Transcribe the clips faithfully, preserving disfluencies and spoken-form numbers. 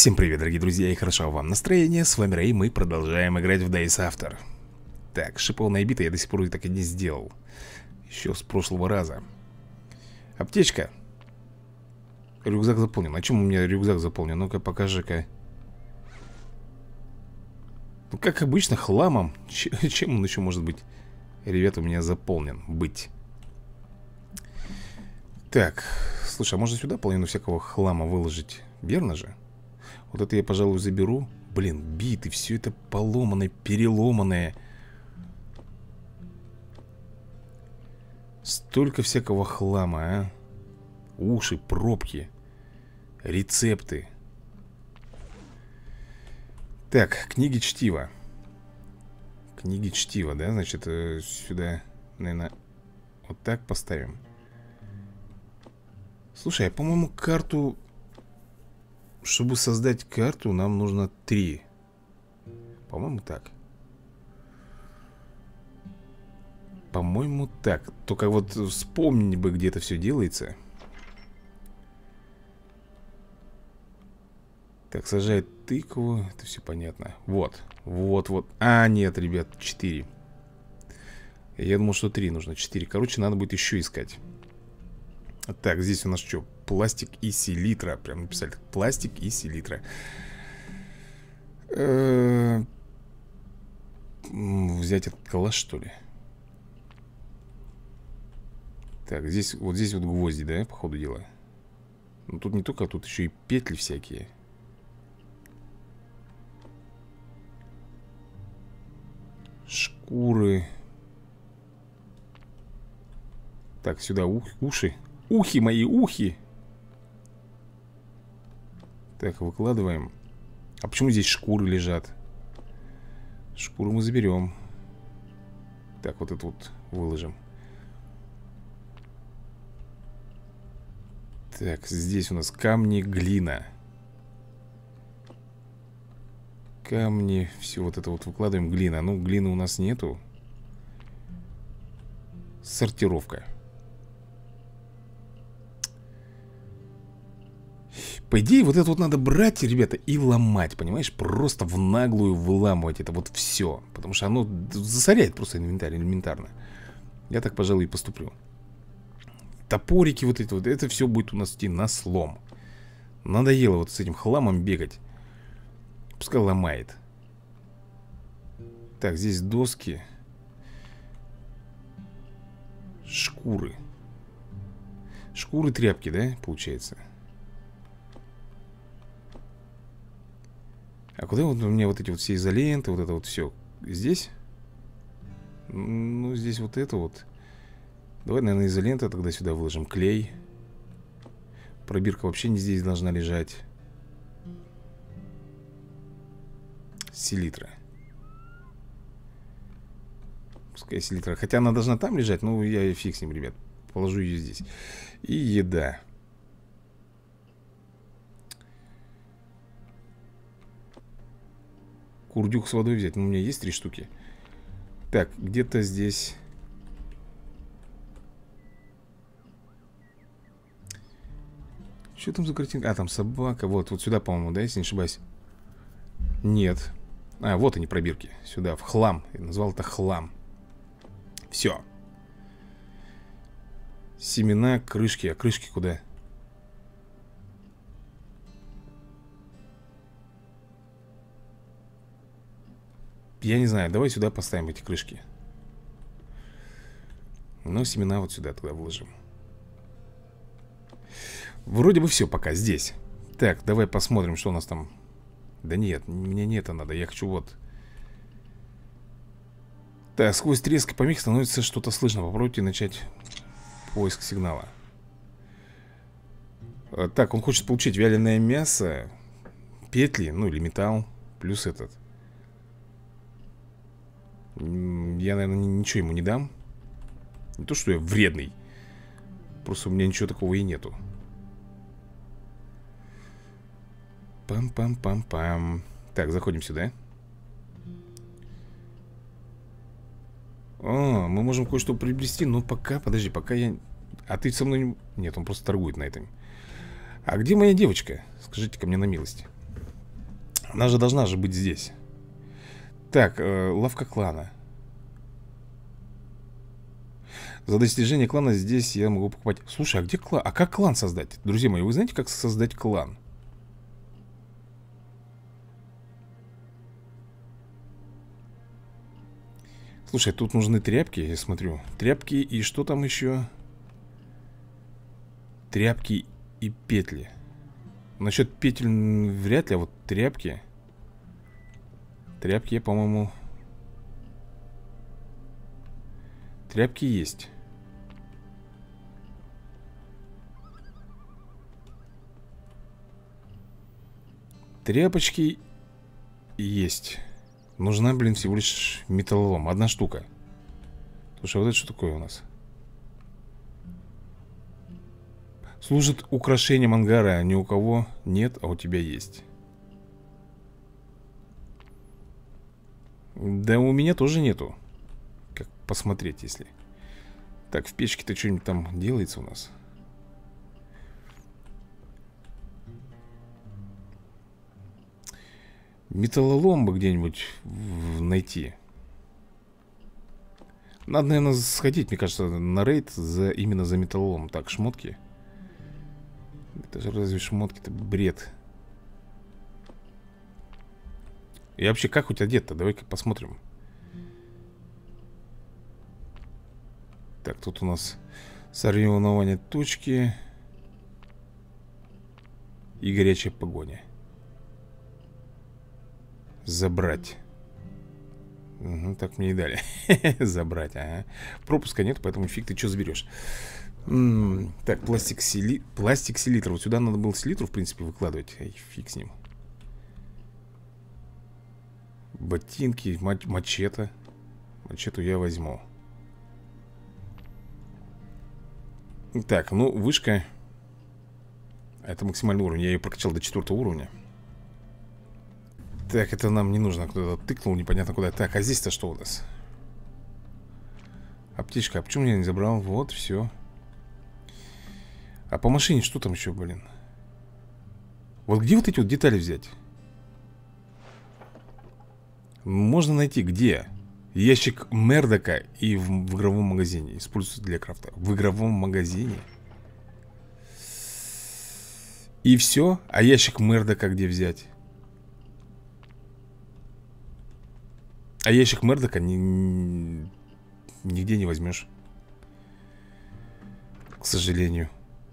Всем привет, дорогие друзья, и хорошо вам настроение. С вами Рэй, мы продолжаем играть в Days After. Так, шипованная бита я до сих пор так и не сделал. Еще с прошлого раза. Аптечка. Рюкзак заполнен. А чем у меня рюкзак заполнен? Ну-ка, покажи-ка. Ну, как обычно, хламом. Ч чем он еще может быть? Ребята, у меня заполнен. Быть. Так, слушай, а можно сюда половину всякого хлама выложить? Верно же? Вот это я, пожалуй, заберу. Блин, биты, все это поломанное, переломанное. Столько всякого хлама, а. Уши, пробки, рецепты. Так, книги чтива. Книги чтива, да? Значит, сюда, наверное, вот так поставим. Слушай, а по-моему, карту... Чтобы создать карту, нам нужно три. По-моему, так. По-моему, так. Только вот вспомни бы, где это все делается. Так, сажает тыкву. Это все понятно. Вот, вот, вот. А, нет, ребят, четыре. Я думал, что три нужно, четыре. Короче, надо будет еще искать. Так, здесь у нас что? Пластик и селитра. Прям написали. Пластик и селитра. Э-э- Взять этот калаш, что ли? Так, здесь, вот здесь вот гвозди, да, по ходу дела. Ну, тут не только, тут еще и петли всякие. Шкуры. Так, сюда ух, уши. Ухи мои, ухи. Так, выкладываем. А почему здесь шкуры лежат? Шкуру мы заберем. Так, вот это вот выложим. Так, здесь у нас камни, глина. Камни, все вот это вот выкладываем. Глина, ну глины у нас нету. Сортировка. По идее, вот это вот надо брать, ребята, и ломать, понимаешь? Просто в наглую выламывать это вот все. Потому что оно засоряет просто инвентарь элементарно. Я так, пожалуй, и поступлю. Топорики вот эти вот, это все будет у нас идти на слом. Надоело вот с этим хламом бегать. Пускай ломает. Так, здесь доски. Шкуры. Шкуры, тряпки, да, получается? А куда вот у меня вот эти вот все изоленты, вот это вот все? Здесь? Ну, здесь вот это вот. Давай, наверное, изолента тогда сюда выложим. Клей. Пробирка вообще не здесь должна лежать. Селитра. Пускай селитра. Хотя она должна там лежать, но я фиг с ним, ребят. Положу ее здесь. И еда. Курдюк с водой взять. Ну, у меня есть три штуки. Так, где-то здесь. Что там за картинка? А, там собака. Вот, вот сюда, по-моему, да, если не ошибаюсь. Нет. А, вот они, пробирки. Сюда, в хлам. Я назвал это хлам. Все. Семена, крышки. А крышки куда? Я не знаю, давай сюда поставим эти крышки. Но семена вот сюда тогда вложим. Вроде бы все пока здесь. Так, давай посмотрим, что у нас там. Да нет, мне не это надо, я хочу вот. Так, сквозь треск и помех становится что-то слышно. Попробуйте начать поиск сигнала. Так, он хочет получить вяленое мясо, петли, ну или металл, плюс этот. Я, наверное, ничего ему не дам. Не то, что я вредный. Просто у меня ничего такого и нету. Пам-пам-пам-пам. Так, заходим сюда. О, мы можем кое-что приобрести. Но пока, подожди, пока я... А ты со мной не... Нет, он просто торгует на этом. А где моя девочка? Скажите-ка мне на милость. Она же должна же быть здесь. Так, э, лавка клана. За достижение клана здесь я могу покупать. Слушай, а где клан? А как клан создать? Друзья мои, вы знаете, как создать клан? Слушай, тут нужны тряпки, я смотрю. Тряпки и что там еще? Тряпки и петли. Насчет петель вряд ли, а вот тряпки. Тряпки, по-моему... Тряпки есть. Тряпочки есть. Нужна, блин, всего лишь металлолом. Одна штука. Слушай, а вот это что такое у нас? Служит украшением ангара. Ни у кого нет, а у тебя есть. Да у меня тоже нету. Как посмотреть, если... Так, в печке-то что-нибудь там делается у нас? Металлолом бы где-нибудь найти. Надо, наверное, сходить, мне кажется, на рейд за, именно за металлолом. Так, шмотки. Это же разве шмотки-то бред. И вообще, как у тебя одет-то? Давай-ка посмотрим. Так, тут у нас соревнования точки и горячая погоня. Забрать. Угу, так мне и дали. Забрать, ага. Пропуска нет, поэтому фиг ты что заберешь. М-м, так, пластик селитр. Пластик селитр. Вот сюда надо было селитру, в принципе, выкладывать. Ай, фиг с ним. Ботинки, мач мачете. Мачету я возьму. Так, ну, вышка. Это максимальный уровень. Я ее прокачал до четвертого уровня. Так, это нам не нужно. Кто-то тыкнул, непонятно куда. Так, а здесь-то что у нас? Аптечка. А почему я не забрал? Вот, все. А по машине что там еще, блин? Вот где вот эти вот детали взять? Можно найти где? Ящик Мердока и в, в игровом магазине. Используется для крафта. В игровом магазине. И все? А ящик Мердока где взять? А ящик Мердока ни, ни, нигде не возьмешь. К сожалению.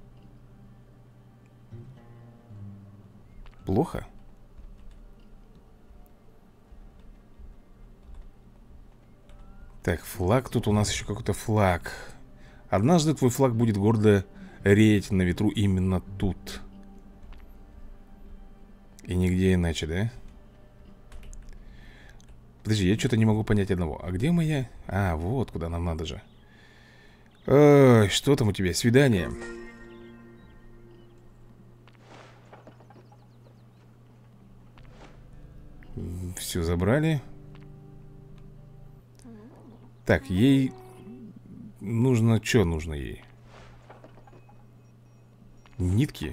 Плохо? Так, флаг. Тут у нас еще какой-то флаг. Однажды твой флаг будет гордо реять на ветру именно тут. И нигде иначе, да? Подожди, я что-то не могу понять одного. А где моя... А, вот куда нам надо же. Ой, что там у тебя? Свидание. Все забрали. Так, ей нужно... Что нужно ей? Нитки?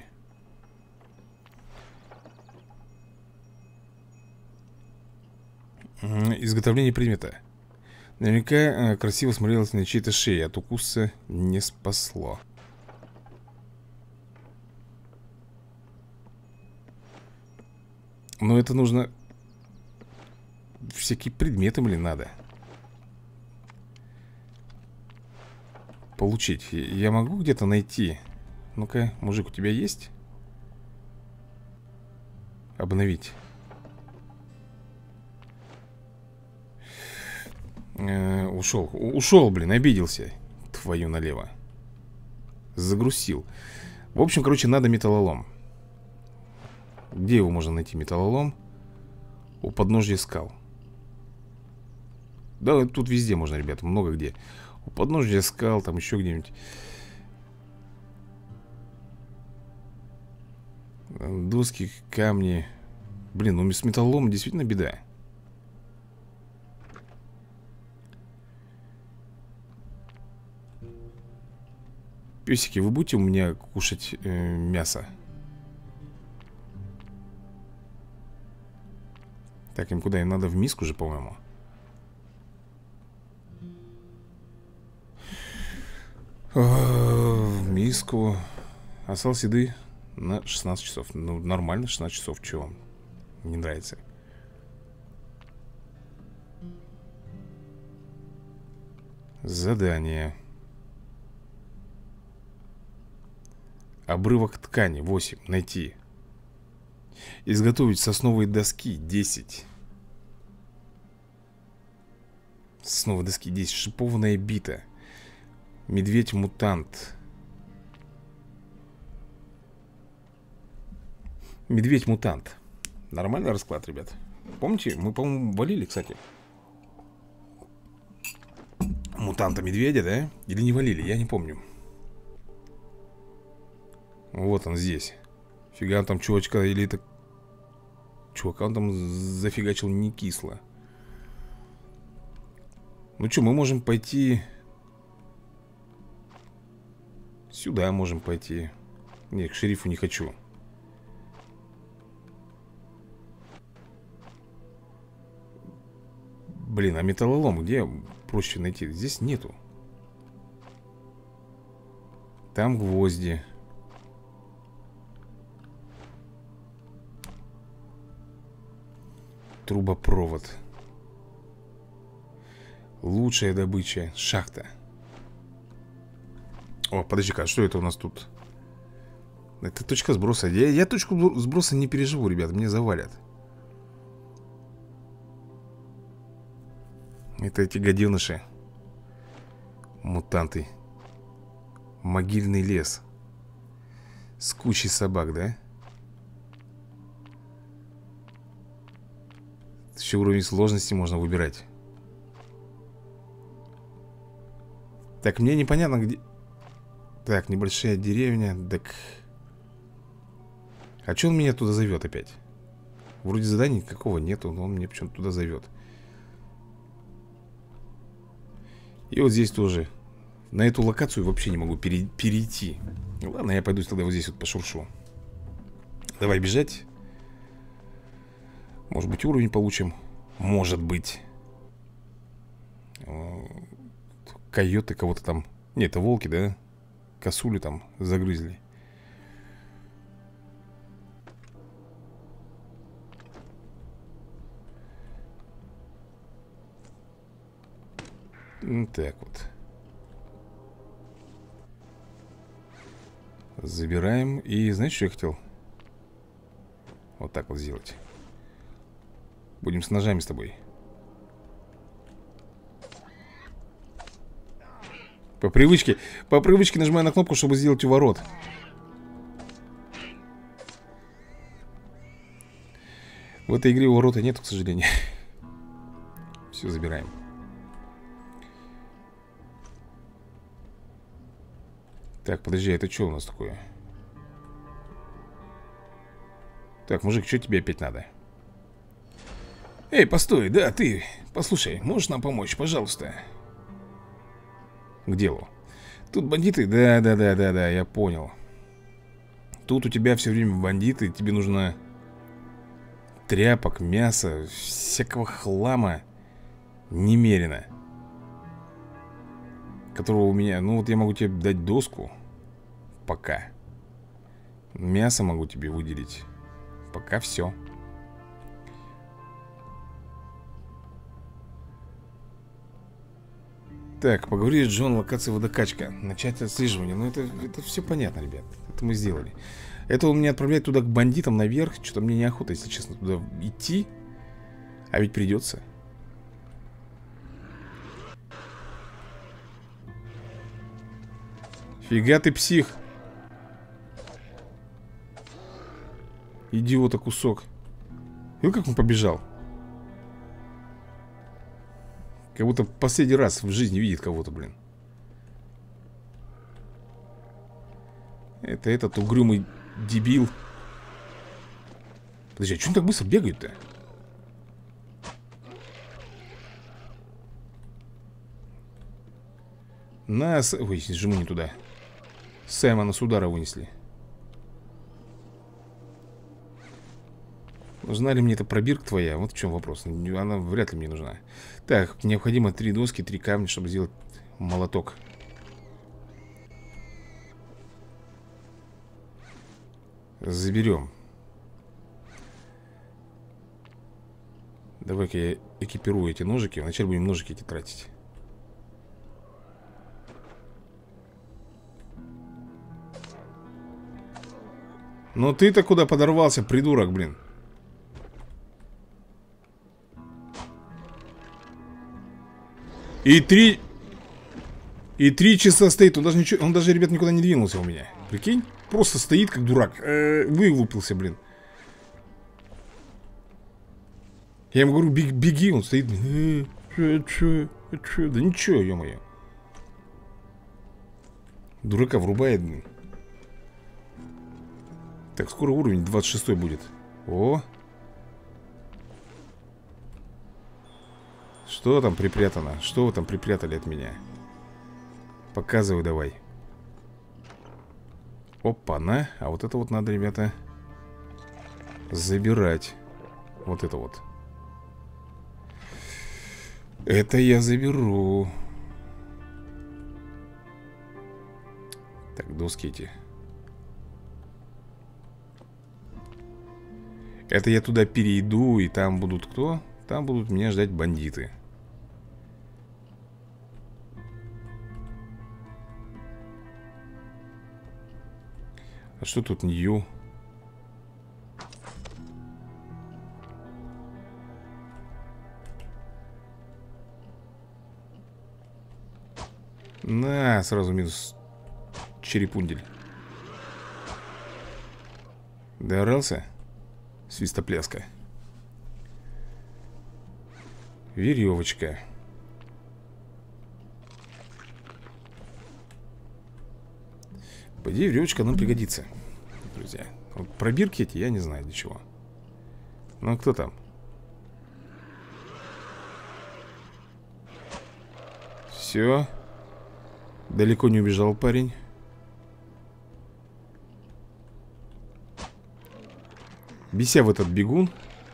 Изготовление предмета. Наверняка э, красиво смотрелось на чьей-то шее. От укуса не спасло. Но это нужно... Всякие предметы, блин, надо получить. Я могу где-то найти? Ну-ка, мужик, у тебя есть? Обновить. Э, ушел. Ушел, блин, обиделся. Твою налево. Загрузил. В общем, короче, надо металлолом. Где его можно найти, металлолом? У подножья скал. Да, тут везде можно, ребята, много где. У подножья скал, там еще где-нибудь. Доски, камни. Блин, ну с металлоломом действительно беда. Песики, вы будете у меня кушать э, мясо? Так, им куда? Им надо в миску же, по-моему. В миску. Осталось еды на шестнадцать часов. Ну, нормально, шестнадцать часов. Чего вам не нравится? Задание. Обрывок ткани восемь. Найти. Изготовить сосновые доски десять. Сосновые доски десять. Шипованная бита. Медведь-мутант. Медведь-мутант. Нормальный расклад, ребят. Помните, мы, по-моему, валили, кстати, мутанта-медведя, да? Или не валили, я не помню. Вот он здесь. Фига он там чувачка, или это... Чувака он там зафигачил не кисло. Ну что, мы можем пойти... Сюда можем пойти. Не, к шерифу не хочу. Блин, а металлолом где проще найти? Здесь нету. Там гвозди. Трубопровод. Лучшая добыча. Шахта. О, подожди-ка, что это у нас тут? Это точка сброса. Я, я точку сброса не переживу, ребят, мне завалят. Это эти гаденыши. Мутанты. Могильный лес. С кучей собак, да? Еще уровень сложности можно выбирать. Так, мне непонятно, где... Так, небольшая деревня. Так... А что он меня туда зовет опять? Вроде заданий никакого нету, но он меня почему-то туда зовет. И вот здесь тоже. На эту локацию вообще не могу пере перейти. Ладно, я пойду тогда вот здесь вот пошуршу. Давай бежать. Может быть, уровень получим. Может быть. Койоты кого-то там... Нет, это волки, да? Косули там загрызли. Так вот. Забираем. И знаешь, что я хотел? Вот так вот сделать. Будем с ножами с тобой. По привычке. По привычке нажимаю на кнопку, чтобы сделать уворот. В этой игре уворота нету, к сожалению. Все, забираем. Так, подожди, это что у нас такое? Так, мужик, что тебе опять надо? Эй, постой, да, ты. Послушай, можешь нам помочь, пожалуйста? К делу. Тут бандиты, да, да, да, да, да, я понял. Тут у тебя все время бандиты. Тебе нужно тряпок, мяса, всякого хлама немерено, которого у меня... Ну вот я могу тебе дать доску. Пока. Мясо могу тебе выделить. Пока все. Так, поговорить с Джон, локация водокачка. Начать отслеживание. Ну это, это все понятно, ребят. Это мы сделали. Это он меня отправляет туда к бандитам наверх. Что-то мне неохота, если честно, туда идти. А ведь придется. Фига ты псих. Идиота кусок. И как он побежал. Как будто последний раз в жизни видит кого-то, блин. Это этот угрюмый дебил. Подожди, а что он так быстро бегает-то? Нас... Ой, жму не туда. Саймона с удара вынесли. Нужна ли мне эта пробирка твоя? Вот в чем вопрос. Она вряд ли мне нужна. Так, необходимо три доски, три камня, чтобы сделать молоток. Заберем. Давай-ка я экипирую эти ножики. Вначале будем ножики эти тратить. Ну ты-то куда подорвался, придурок, блин? И три... И три часа стоит. Он даже ничего... Он даже, ребят, никуда не двинулся у меня. Прикинь? Просто стоит, как дурак. Э-э, вылупился, блин. Я ему говорю, бег, беги. Он стоит, блин. Э, че, че, че? Да ничего, ё-моё. Дурака врубает, блин. Так, скоро уровень двадцать шестой будет. О! Что там припрятано? Что вы там припрятали от меня? Показывай давай. Опа-на. А вот это вот надо, ребята, забирать. Вот это вот. Это я заберу. Так, доски эти. Это я туда перейду, и там будут кто? Там будут меня ждать бандиты. А что тут нью? На, сразу минус черепундель. Доорался? Свистопляска. Веревочка. По идее, веревочка нам пригодится, друзья. Вот пробирки эти я не знаю для чего. Ну а кто там? Все. Далеко не убежал парень. Беся в этот бегун.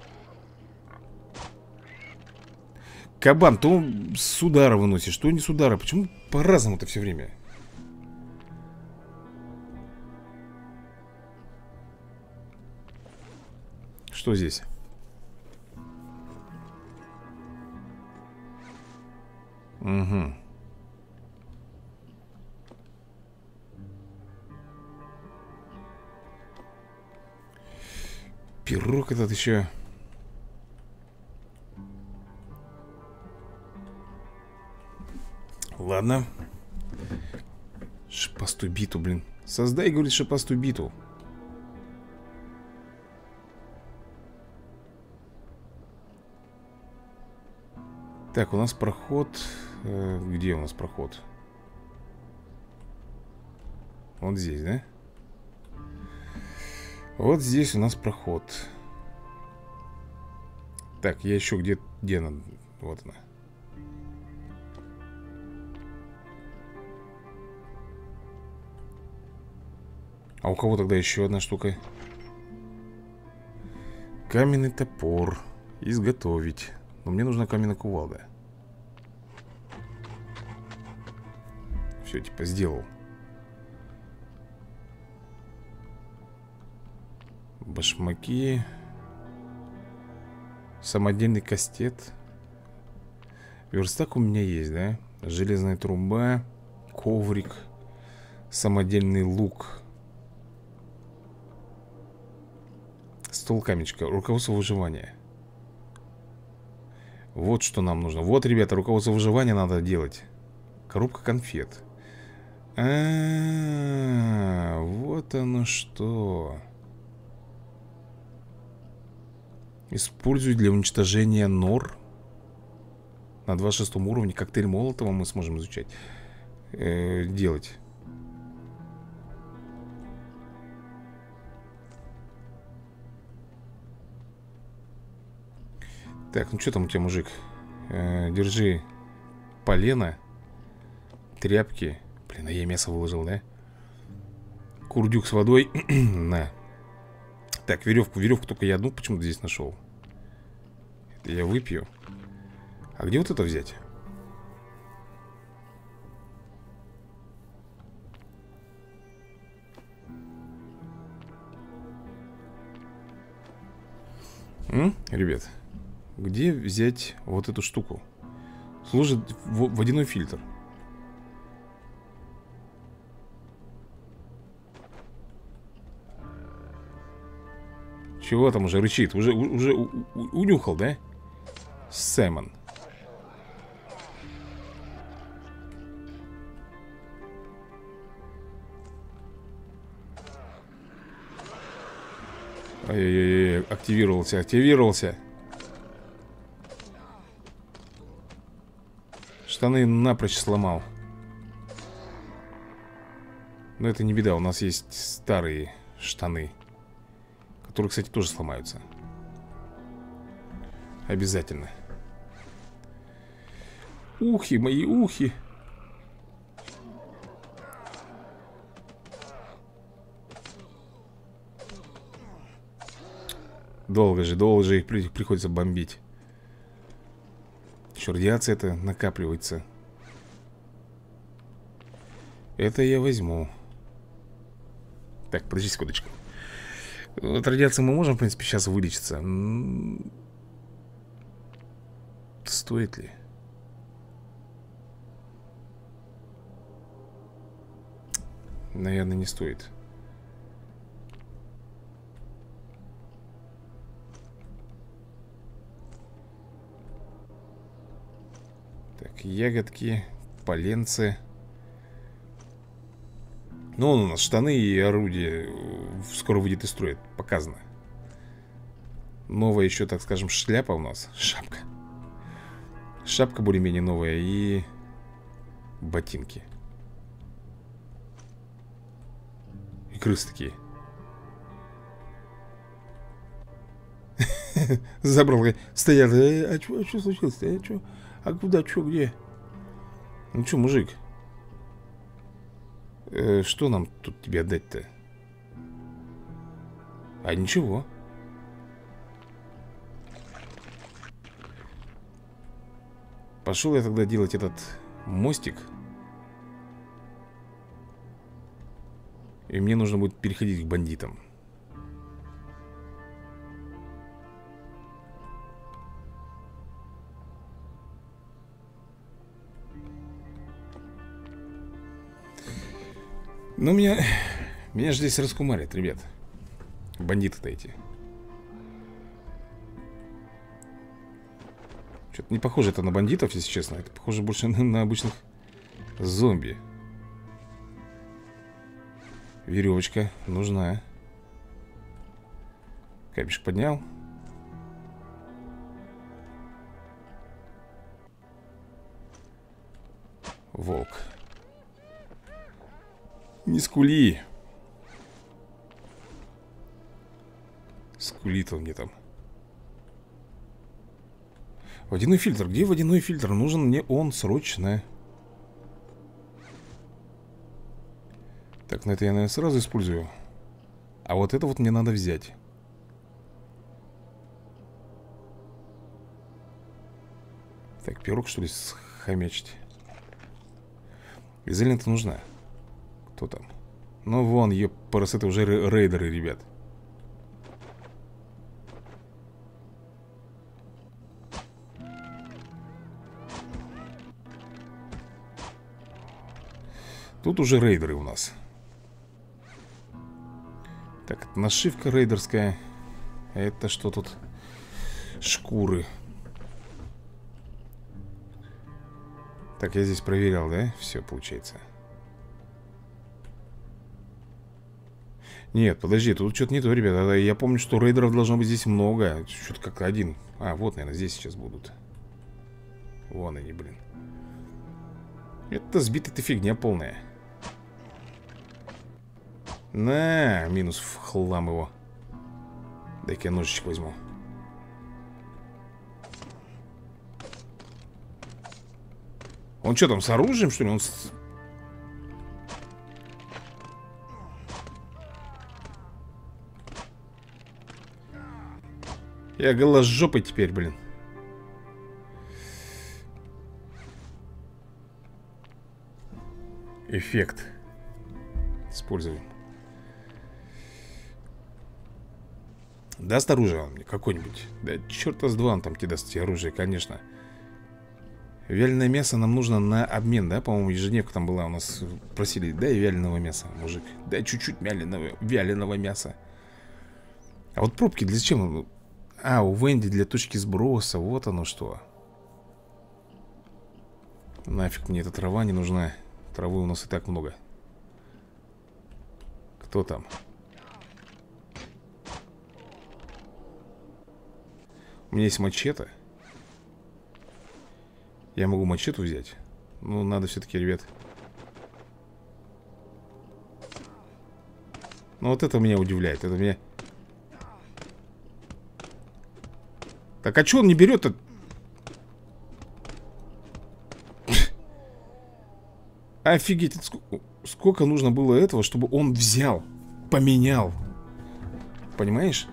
Кабан, то он с удара выносит, что не с удара. Почему по-разному-то все время? Что здесь? Угу. Пирог этот еще. Ладно. Шипастую биту, блин. Создай, говорит, шипастую биту. Так, у нас проход. Где у нас проход? Вот здесь, да? Вот здесь у нас проход. Так, я еще где... Где она? Вот она. А у кого тогда еще одна штука? Каменный топор. Изготовить. Но мне нужна каменная кувалда. Все, типа, сделал. Башмаки. Самодельный кастет. Верстак у меня есть, да? Железная труба. Коврик. Самодельный лук. Стол камечка. Руководство выживания. Вот что нам нужно. Вот, ребята, руководство выживания надо делать. Коробка конфет. А-а-а, вот оно что. Используй для уничтожения нор. На двадцать шестом уровне коктейль Молотова мы сможем изучать. Э-э, делать. Так, ну что там у тебя, мужик? Э-э, держи полено. Тряпки. Блин, а я мясо выложил, да? Курдюк с водой. На. Так, веревку, веревку только я одну почему-то здесь нашел. Это я выпью. А где вот это взять? М? Ребят, где взять вот эту штуку? Служит в водяной фильтр. Чего там уже рычит? Уже, уже у, у, унюхал, да? Сэмон. Ай-яй-яй, активировался, активировался. Штаны напрочь сломал. Но это не беда, у нас есть старые штаны, которые, кстати, тоже сломаются. Обязательно. Ухи, мои ухи. Долго же, долго же их приходится бомбить. Еще радиация это накапливается. Это я возьму. Так, подожди секундочку. От радиации мы можем, в принципе, сейчас вылечиться. Стоит ли? Наверное, не стоит. Так, ягодки, поленцы. Ну, у нас штаны и орудия скоро выйдет из строя, показано. Новая еще, так скажем, шляпа у нас. Шапка. Шапка более-менее новая и ботинки. И крысы такие. Забрал, стоят. А что случилось-то? А что? А куда, что, где? Ну что, мужик? Э, что нам тут тебе отдать-то? А ничего. Пошел я тогда делать этот мостик. И мне нужно будет переходить к бандитам. Ну, меня... Меня же здесь раскумарят, ребят. Бандиты-то эти. Что-то не похоже это на бандитов, если честно. Это похоже больше на, на обычных зомби. Веревочка нужна. Камешек поднял. Волк. Не скули. Скулит он мне там. Водяной фильтр. Где водяной фильтр? Нужен мне он срочно. Так, на это я, наверное, сразу использую. А вот это вот мне надо взять. Так, пирог, что ли, схомячить? Изолента нужна. Кто там? Ну, вон, ёпарас, это уже рейдеры, ребят. Тут уже рейдеры у нас. Так, нашивка рейдерская. Это что тут? Шкуры. Так, я здесь проверял, да? Все, получается. Нет, подожди, тут что-то не то, ребята. Я помню, что рейдеров должно быть здесь много. Что-то как один. А, вот, наверное, здесь сейчас будут. Вон они, блин. Это сбитая-то фигня полная. На, минус в хлам его. Дай-ка я ножичек возьму. Он что там, с оружием, что ли? Он с... Я голожопый теперь, блин. Эффект. Используем. Даст оружие он мне какое-нибудь? Да черта с два он там тебе даст тебе оружие, конечно. Вяленое мясо нам нужно на обмен, да? По-моему, ежедневка там была у нас. Просили, дай вяленого мяса, мужик. Дай чуть-чуть вяленого, вяленого мяса. А вот пробки для чего? А, у Венди для точки сброса. Вот оно что. Нафиг мне эта трава не нужна. Травы у нас и так много. Кто там? У меня есть мачете. Я могу мачету взять. Ну, надо все-таки, ребят. Ну, вот это меня удивляет. Это меня... Так, а что он не берет-то? Офигеть, сколько нужно было этого, чтобы он взял, поменял. Понимаешь?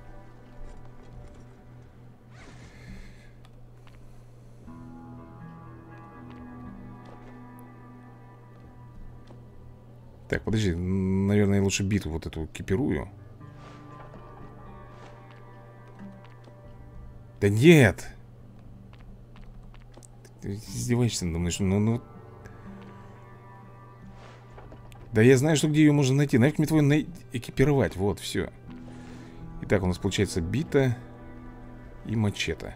Так, подожди, наверное, я лучше биту вот эту кипирую. Да нет! Ты издеваешься надо мной, ну, ну... Да я знаю, что где ее можно найти. Нафиг мне твою на... экипировать. Вот, все. Итак, у нас получается бита и мачете.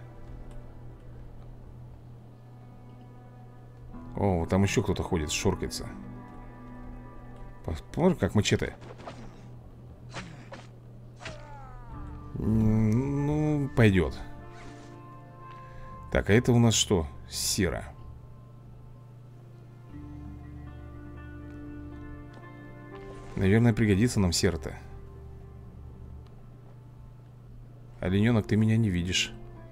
О, там еще кто-то ходит, шоркается. Посмотри, как мачете. Ну, пойдет. Так, а это у нас что? Сера. Наверное, пригодится нам сера-то. Олененок, ты меня не видишь.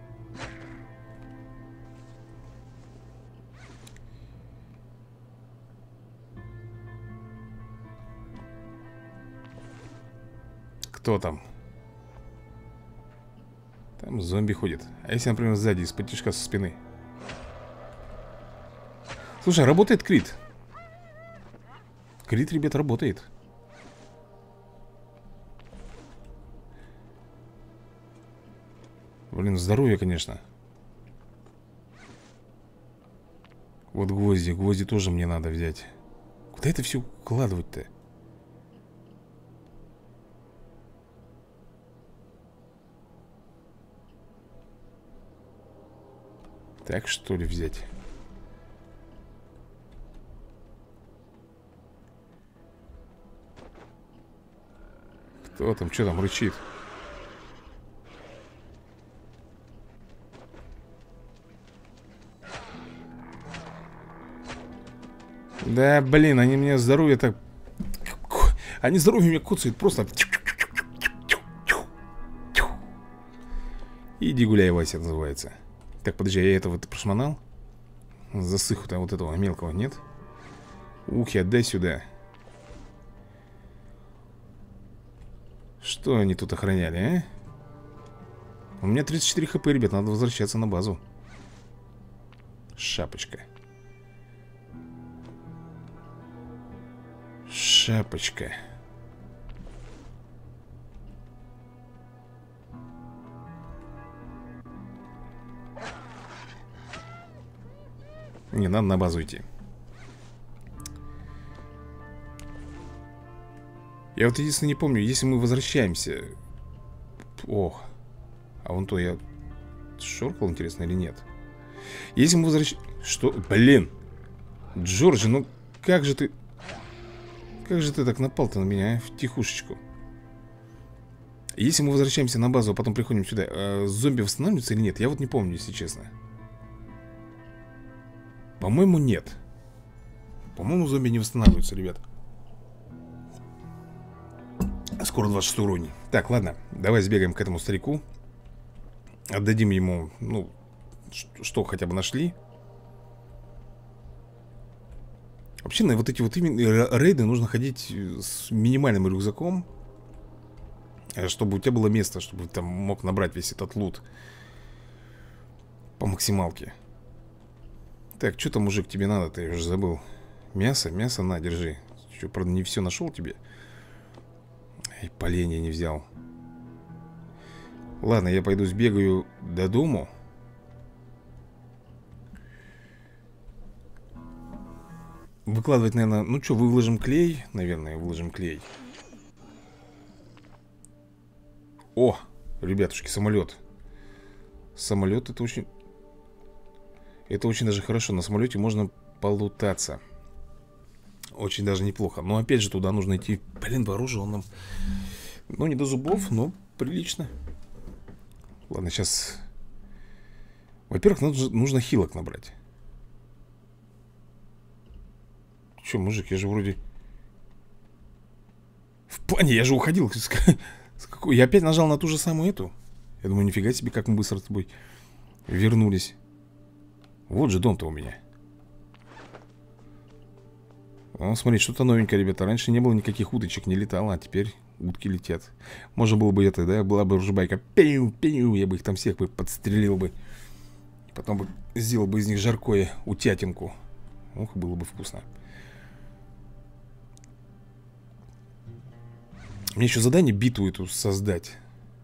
Кто там? Там зомби ходит. А если, например, сзади, из-под тишка со спины? Слушай, работает крит. Крит, ребят, работает. Блин, здоровье, конечно. Вот гвозди, гвозди тоже мне надо взять. Куда это все укладывать-то? Так, что ли, взять? Кто там, что там рычит? Да, блин, они мне здоровье так... Они здоровье меня куцают просто. Иди гуляй, Вася, называется. Так, подожди, я этого-то прошмонал? Засыху-то вот этого мелкого, нет? Ухи, отдай сюда. Что они тут охраняли, а? У меня тридцать четыре хп, ребят, надо возвращаться на базу. Шапочка. Шапочка. Не, надо на базу идти. Я вот единственное не помню, если мы возвращаемся... Ох. А вон то я шоркал, интересно, или нет? Если мы возвращаемся... Что? Блин! Джорджи, ну как же ты... Как же ты так напал-то на меня, а? В тихушечку. Если мы возвращаемся на базу, а потом приходим сюда, э, зомби восстанавливаются или нет? Я вот не помню, если честно. По-моему, нет. По-моему, зомби не восстанавливаются, ребят. Скоро двадцать шестой уровень. Так, ладно, давай сбегаем к этому старику. Отдадим ему, ну, что хотя бы нашли. Вообще, на вот эти вот именно рейды нужно ходить с минимальным рюкзаком. Чтобы у тебя было место, чтобы ты там мог набрать весь этот лут по максималке. Так, что там, мужик, тебе надо-то? Я уже забыл. Мясо, мясо, на, держи. Что, правда, не все нашел тебе? И поленья не взял. Ладно, я пойду сбегаю до дому. Выкладывать, наверное... Ну что, выложим клей? Наверное, выложим клей. О, ребятушки, самолет. Самолет, это очень... Это очень даже хорошо. На самолете можно полутаться. Очень даже неплохо. Но опять же, туда нужно идти, блин, вооруженным. Ну, не до зубов, но прилично. Ладно, сейчас... Во-первых, нужно, нужно хилок набрать. Че, мужик, я же вроде... В плане, я же уходил. С какой... Я опять нажал на ту же самую эту. Я думаю, нифига себе, как мы быстро с тобой вернулись. Вот же дом-то у меня. О, смотри, что-то новенькое, ребята. Раньше не было никаких уточек, не летало, а теперь утки летят. Можно было бы это, да, была бы ружбайка. Пиу, пиу, я бы их там всех бы подстрелил бы. Потом бы сделал бы из них жаркое утятинку. Ох, было бы вкусно. Мне еще задание битву эту создать.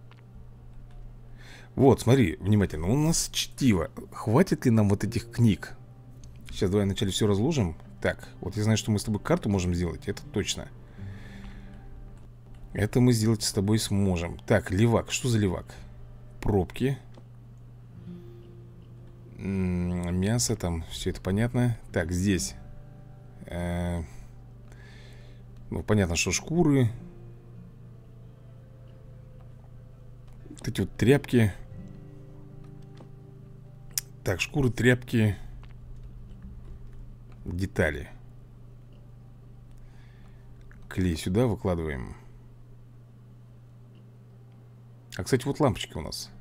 Вот, смотри, внимательно. У нас чтиво. Хватит ли нам вот этих книг? Сейчас давай вначале все разложим. Так, вот я знаю, что мы с тобой карту можем сделать. Это точно. Это мы сделать с тобой сможем. Так, левак. Что за левак? Пробки. М-м, мясо там. Все это понятно. Так, здесь. Э-э- ну, понятно, что шкуры. Вот эти вот тряпки. Так, шкуры, тряпки. Детали. Клей сюда выкладываем. А, кстати, вот лампочки у нас.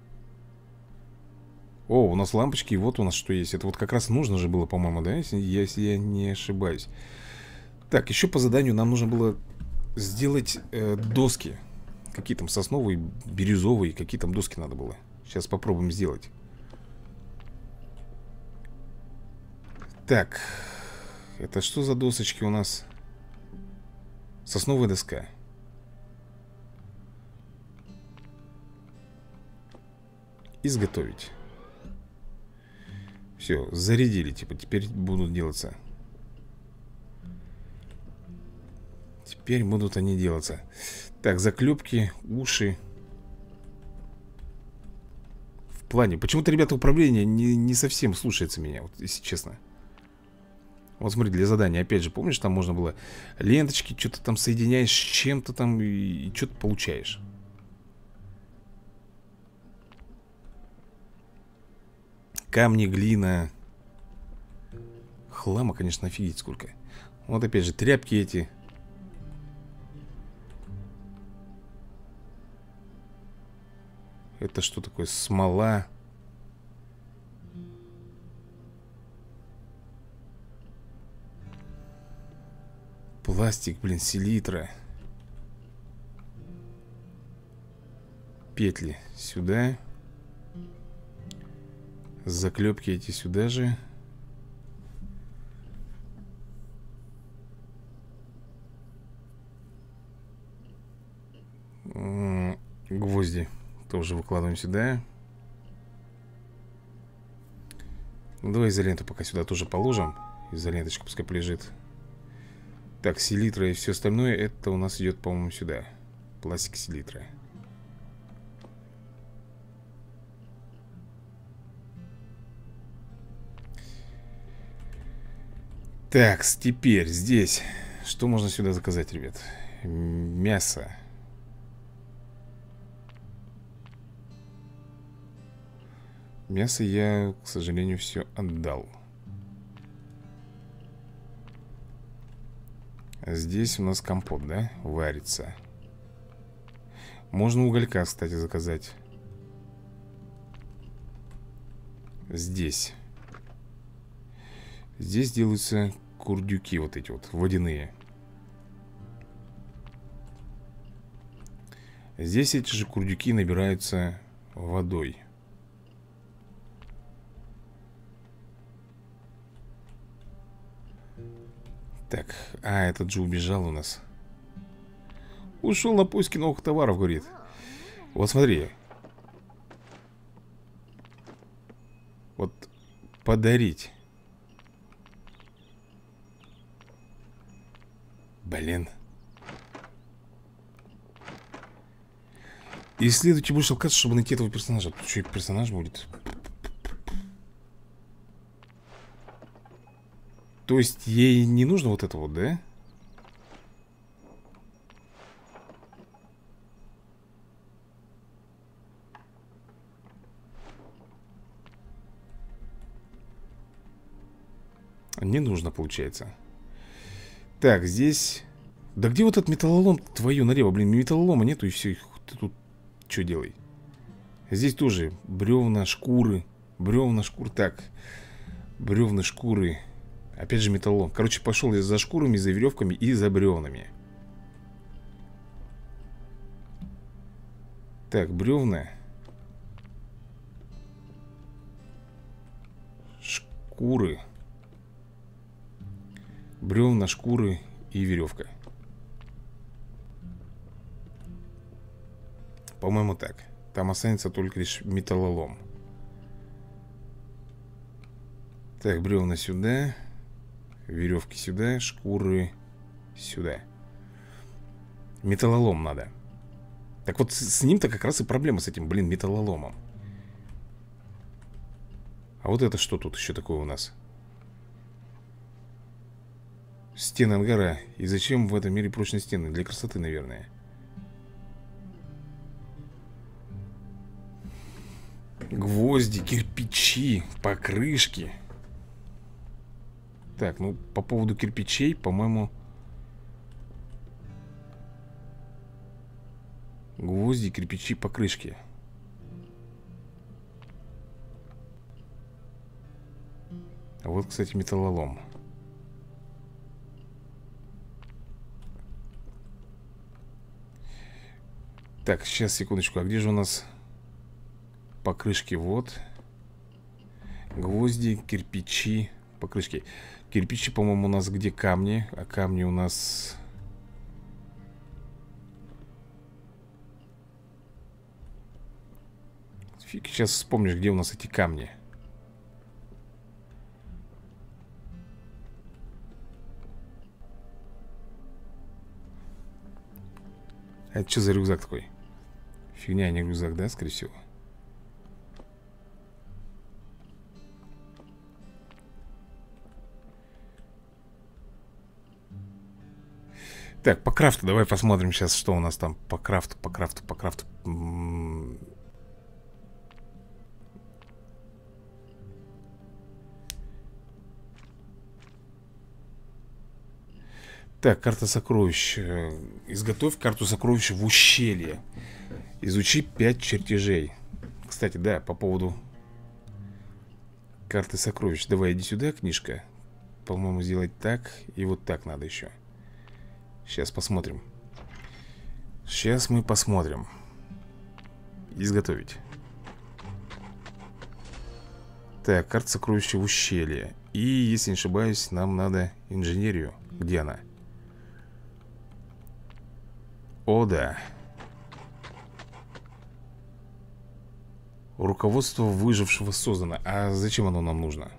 О, у нас лампочки, и вот у нас что есть. Это вот как раз нужно же было, по-моему, да? Если, если я не ошибаюсь. Так, еще по заданию нам нужно было сделать э, доски. Какие там сосновые, бирюзовые. Какие там доски надо было. Сейчас попробуем сделать. Так. Это что за досочки у нас? Сосновая доска. Изготовить. Все, зарядили. Типа, теперь будут делаться. Теперь будут они делаться. Так, заклепки, уши. В плане. Почему-то, ребята, управление не, не совсем слушается меня, вот, если честно. Вот смотри, для задания, опять же, помнишь, там можно было ленточки, что-то там соединяешь с чем-то там и, и что-то получаешь. Камни, глина. Хлама, конечно, офигеть сколько. Вот опять же, тряпки эти. Это что такое? Смола. Пластик, блин, селитра. Петли сюда. Заклепки эти сюда же. Гвозди тоже выкладываем сюда. Ну, давай изоленту пока сюда тоже положим. Изоленточка пускай полежит. Так, селитра и все остальное. Это у нас идет, по-моему, сюда. Пластик, селитра. Так, теперь здесь что можно сюда заказать, ребят? Мясо. Мясо я, к сожалению, все отдал. Здесь у нас компот, да? Варится. Можно уголька, кстати, заказать. Здесь. Здесь делаются курдюки вот эти вот, водяные. Здесь эти же курдюки набираются водой. Так, а, этот же убежал у нас. Ушел на поиски новых товаров, говорит. Вот смотри. Вот подарить. Блин. Исследуйте больше локаций, чтобы найти этого персонажа. Тут что, и персонаж будет? То есть ей не нужно вот это вот, да? Не нужно, получается. Так, здесь... Да где вот этот металлолом твою налево? Блин, металлолома нету и все. Ты тут что делай? Здесь тоже бревна, шкуры. Бревна, шкуры. Так. Бревна, шкуры. Опять же металлолом. Короче, пошел я за шкурами, за веревками и за бревнами. Так, бревна. Шкуры. Бревна, шкуры и веревка. По-моему, так. Там останется только лишь металлолом. Так, бревна сюда. Веревки сюда. Шкуры сюда. Металлолом надо. Так вот, с, с ним-то как раз и проблема с этим, блин, металлоломом. А вот это что тут еще такое у нас? Стены ангара. И зачем в этом мире прочные стены? Для красоты, наверное. Гвозди, кирпичи, покрышки. Так, ну по поводу кирпичей, по-моему, гвозди, кирпичи, покрышки. А вот, кстати, металлолом. Так, сейчас, секундочку. А где же у нас покрышки? Вот. Гвозди, кирпичи, покрышки. Кирпичи, по-моему, у нас где камни. А камни у нас... Фиг, сейчас вспомнишь, где у нас эти камни. А это что за рюкзак такой? Фигня, а не рюкзак, да, скорее всего? Так, по крафту давай посмотрим сейчас, что у нас там по крафту, по крафту, по крафту. Так, карта сокровищ. Изготовь карту сокровищ в ущелье. Изучи пять чертежей. Кстати, да, по поводу карты сокровищ. Давай, иди сюда, книжка. По-моему, сделать так. И вот так надо еще. Сейчас посмотрим. Сейчас мы посмотрим. Изготовить. Так, карта сокровища в ущелье. И, если не ошибаюсь, нам надо инженерию. Где она? О, да. Руководство выжившего создано. А зачем оно нам нужно?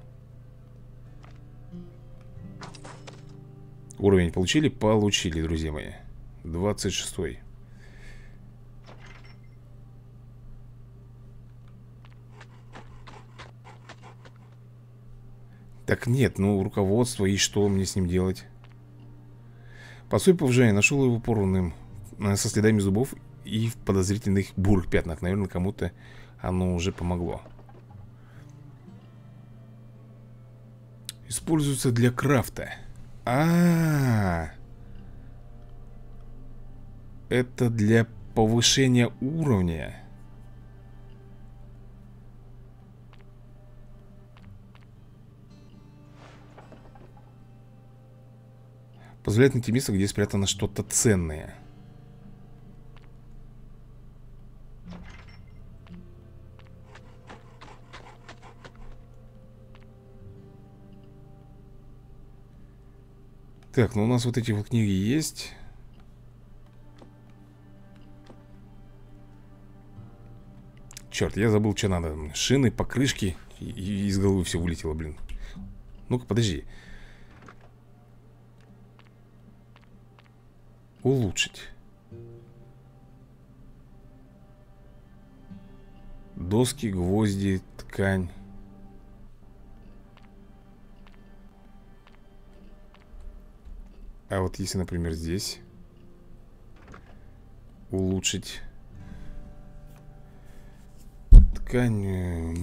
Уровень получили? Получили, друзья мои. двадцать шестой. Так нет, ну руководство. И что мне с ним делать? Постой повышение. Нашел его порванным, со следами зубов и в подозрительных бурых пятнах. Наверное, кому-то оно уже помогло. Используется для крафта. А-а-а. Это для повышения уровня. Позволяет найти место, где спрятано что-то ценное. Так, ну у нас вот эти вот книги есть. Черт, я забыл, что надо. Шины, покрышки. И, и из головы все вылетело, блин. Ну-ка, подожди. Улучшить. Доски, гвозди, ткань. А вот если, например, здесь улучшить ткань.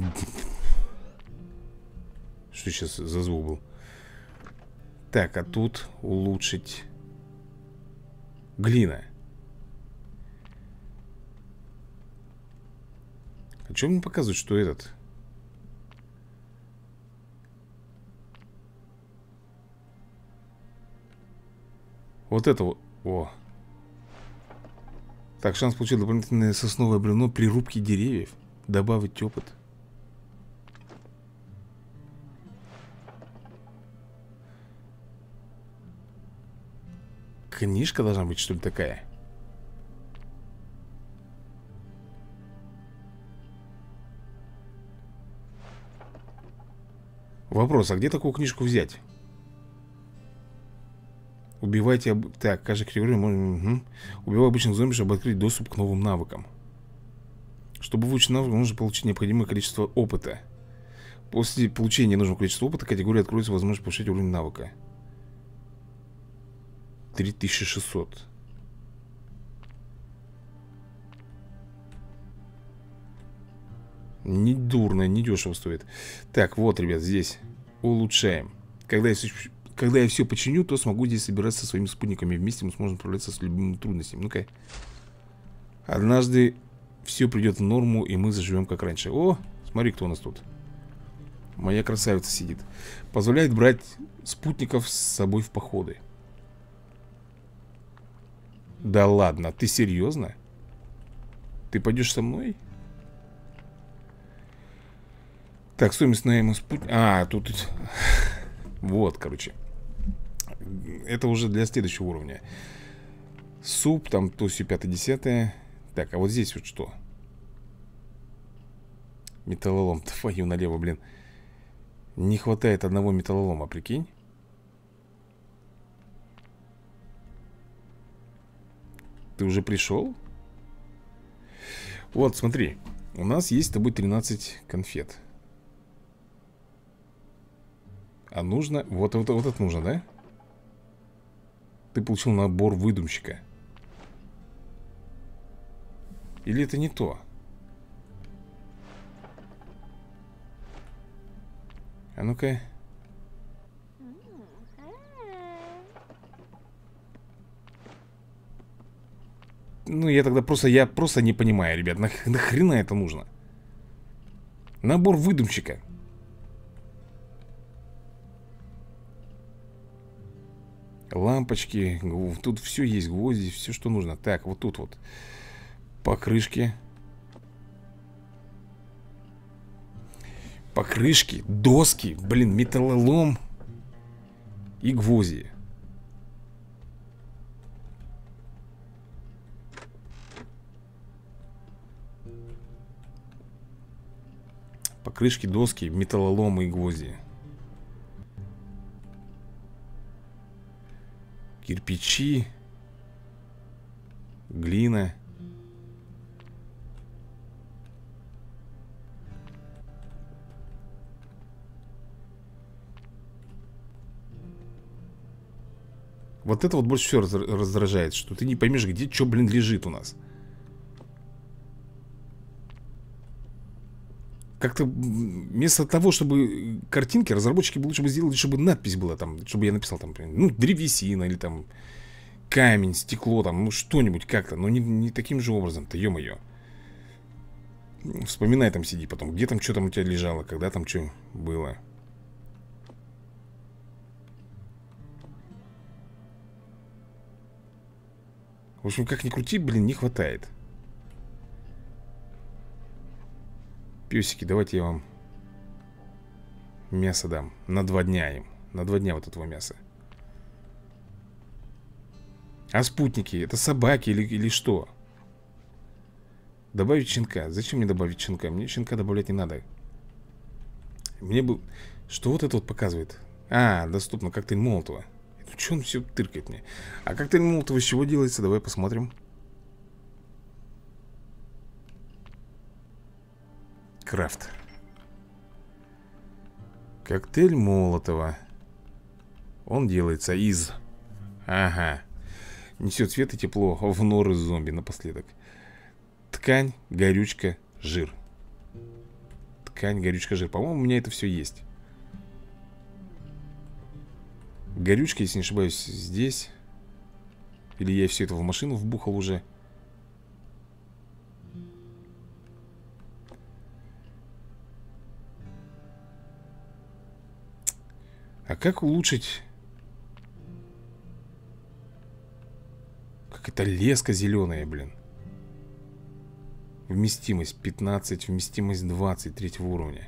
Что сейчас за звук был? Так, а тут улучшить глина. А что мне показывает, что этот? Вот это вот. О. Так, шанс получить дополнительное сосновое бревно при рубке деревьев. Добавить опыт. Книжка должна быть, что ли, такая? Вопрос, а где такую книжку взять? Убивайте... Об... Так, каждый категория можно... Угу. Убивай обычных зомби, чтобы открыть доступ к новым навыкам. Чтобы выучить навык, нужно получить необходимое количество опыта. После получения нужного количества опыта категория откроется возможность повышать уровень навыка. три тысячи шестьсот. Не дурно, не дешево стоит. Так, вот, ребят, здесь улучшаем. Когда я, когда я все починю, то смогу здесь собираться со своими спутниками. Вместе мы сможем справляться с любыми трудностями. Ну-ка. Однажды все придет в норму, и мы заживем как раньше. О, смотри, кто у нас тут. Моя красавица сидит. Позволяет брать спутников с собой в походы. Да ладно, ты серьезно? Ты пойдешь со мной? Так, стоимость найма спутника. А, тут... Вот, короче. Это уже для следующего уровня. Суп, там то все пятое, десятое. Так, а вот здесь вот что? Металлолом. Твою налево, блин. Не хватает одного металлолома, прикинь. Ты уже пришел? Вот, смотри. У нас есть с тобой тринадцать конфет. А нужно... Вот, вот, вот это нужно, да? Ты получил набор выдумщика. Или это не то? А ну-ка. Ну, я тогда просто... Я просто не понимаю, ребят. Нах, нахрена это нужно? Набор выдумщика. Лампочки. Тут все есть. Гвозди. Все, что нужно. Так, вот тут вот. Покрышки. Покрышки. Доски. Блин, металлолом. И гвозди. Покрышки, доски, металлолом и гвозди. Кирпичи. Глина. Вот это вот больше всего раздражает, что ты не поймешь, где что, блин, лежит у нас. Как-то вместо того, чтобы картинки, разработчики бы лучше бы сделали, чтобы надпись была там, чтобы я написал там, ну, древесина или там камень, стекло там, ну, что-нибудь как-то, но не, не таким же образом-то, ё-моё. Вспоминай там, сиди потом, где там, что там у тебя лежало, когда там что было. В общем, как ни крути, блин, не хватает. Песики, давайте я вам мясо дам. На два дня им. На два дня вот этого мяса. А спутники, это собаки или, или что? Добавить щенка. Зачем мне добавить щенка? Мне щенка добавлять не надо. Мне бы... Что вот это вот показывает? А, доступно коктейль Молотова. Что он все тыркает мне? А коктейль Молотова из чего делается? Давай посмотрим. Крафт. Коктейль Молотова. Он делается из... Ага. Несет свет и тепло в норы зомби напоследок. Ткань, горючка, жир. Ткань, горючка, жир. По-моему, у меня это все есть. Горючка, если не ошибаюсь, здесь. Или я все это в машину вбухал уже. А как улучшить... Как это леска зеленая, блин. Вместимость пятнадцать, вместимость двадцать третьего уровня.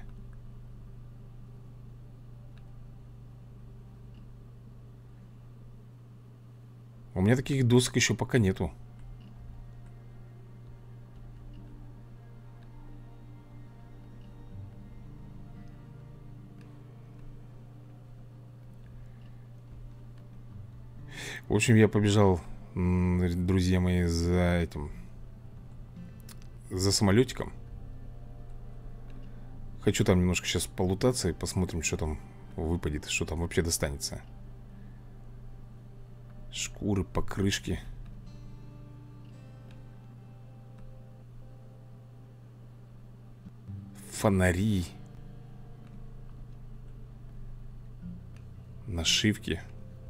У меня таких досок еще пока нету. В общем, я побежал, друзья мои, за этим... За самолетиком. Хочу там немножко сейчас полутаться и посмотрим, что там выпадет, что там вообще достанется. Шкуры, покрышки. Фонари. Нашивки.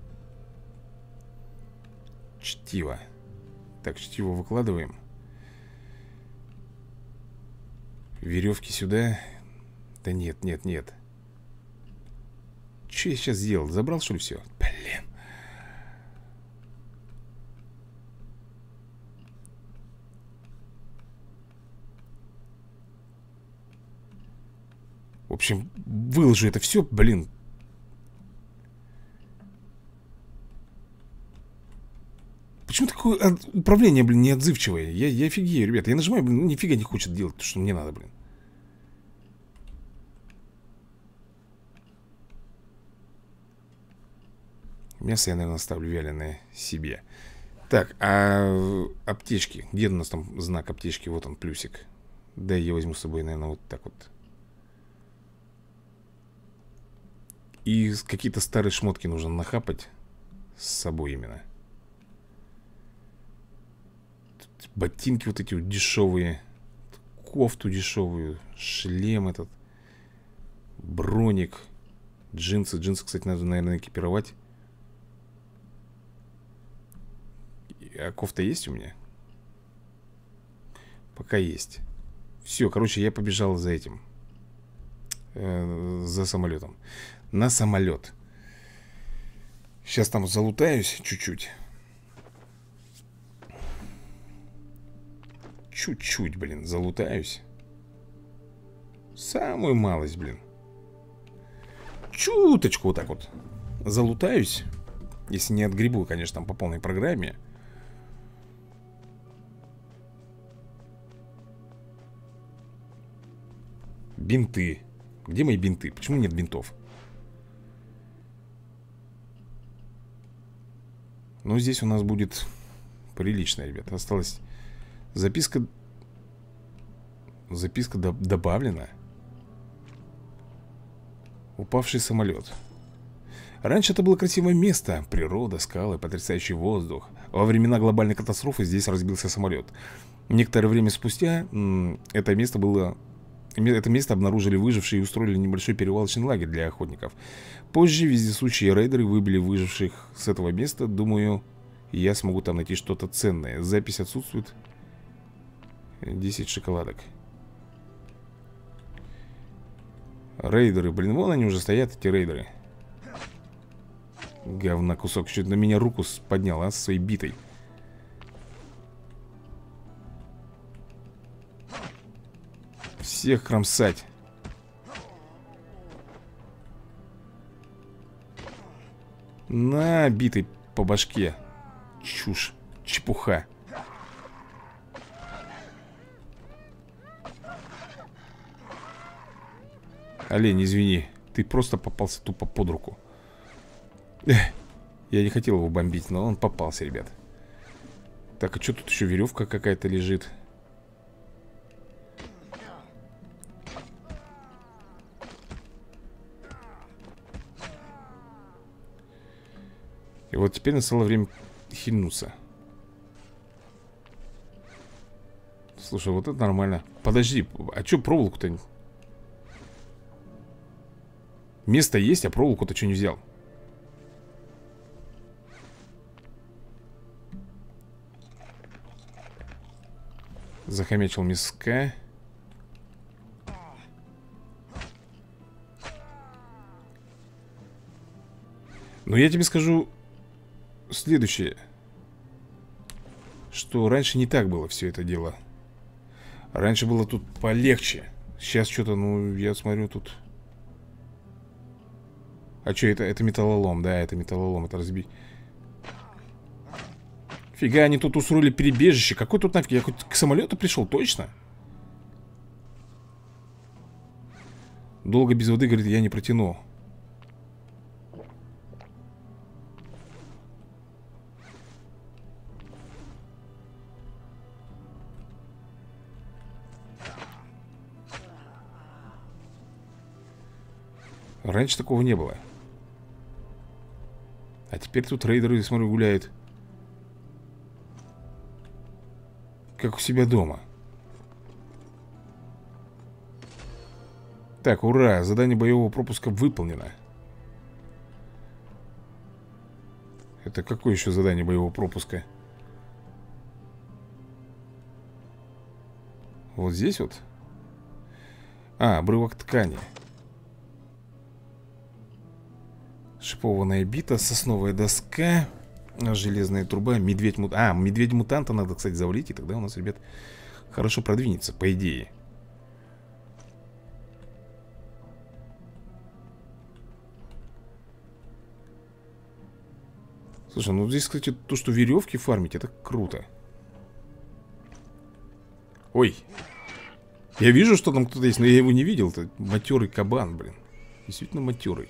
Чтиво. Так, чтиво выкладываем. Веревки сюда. Да нет, нет, нет. Что я сейчас сделал? Забрал, что ли, все? Блин. В общем, выложу это все, блин. Почему такое управление, блин, неотзывчивое? Я, я офигею, ребята. Я нажимаю, блин, ну нифига не хочет делать то, что мне надо, блин. Мясо я, наверное, оставлю вяленое себе. Так, а аптечки? Где у нас там знак аптечки? Вот он, плюсик. Да, я возьму с собой, наверное, вот так вот. И какие-то старые шмотки нужно нахапать с собой именно. Тут ботинки вот эти вот дешевые. Кофту дешевую. Шлем этот. Броник. Джинсы. Джинсы, кстати, надо, наверное, экипировать. А кофта есть у меня? Пока есть. Все, короче, я побежал за этим. Э, за самолетом. На самолет. Сейчас там залутаюсь чуть-чуть. Чуть-чуть, блин, залутаюсь. Самую малость, блин. Чуточку вот так вот залутаюсь. Если не отгребу, конечно, там по полной программе. Бинты. Где мои бинты? Почему нет бинтов? Ну, здесь у нас будет прилично, ребята. Осталась записка. Записка до... добавлена. Упавший самолет. Раньше это было красивое место. Природа, скалы, потрясающий воздух. Во времена глобальной катастрофы здесь разбился самолет. Некоторое время спустя это место было... Это место обнаружили выжившие и устроили небольшой перевалочный лагерь для охотников. Позже вездесущие рейдеры выбили выживших с этого места. Думаю, я смогу там найти что-то ценное. Запись отсутствует. десять шоколадок. Рейдеры, блин, вон они уже стоят, эти рейдеры. Говна кусок, что-то на меня руку поднял, а, со своей битой. Всех кромсать. На, битый по башке. чушь, чепуха. Олень, извини, ты просто попался тупо под руку. Эх, я не хотел его бомбить, но он попался, ребят. Так, а что тут еще веревка какая-то лежит? И вот теперь настало время хильнуться. Слушай, вот это нормально. Подожди, а что проволоку-то? Место есть, а проволоку-то что не взял? Захомячил миска. Но я тебе скажу следующее. Что раньше не так было все это дело. Раньше было тут полегче. Сейчас что-то, ну, я смотрю тут. А что это? Это металлолом, да, это металлолом, это разбить. Фига, они тут устроили перебежище. Какой тут нафиг? Я хоть к самолету пришел, точно? Долго без воды, говорит, я не протяну. Раньше такого не было. А теперь тут рейдеры, смотрю, гуляют. Как у себя дома. Так, ура, задание боевого пропуска выполнено. Это какое еще задание боевого пропуска? Вот здесь вот. А, обрывок ткани. Шипованная бита, сосновая доска, железная труба, медведь-мутант. А, медведь-мутанта надо, кстати, завалить. И тогда у нас, ребят, хорошо продвинется, по идее. Слушай, ну здесь, кстати, то, что веревки фармить, это круто. Ой. Я вижу, что там кто-то есть, но я его не видел. Это матерый кабан, блин. Действительно матерый.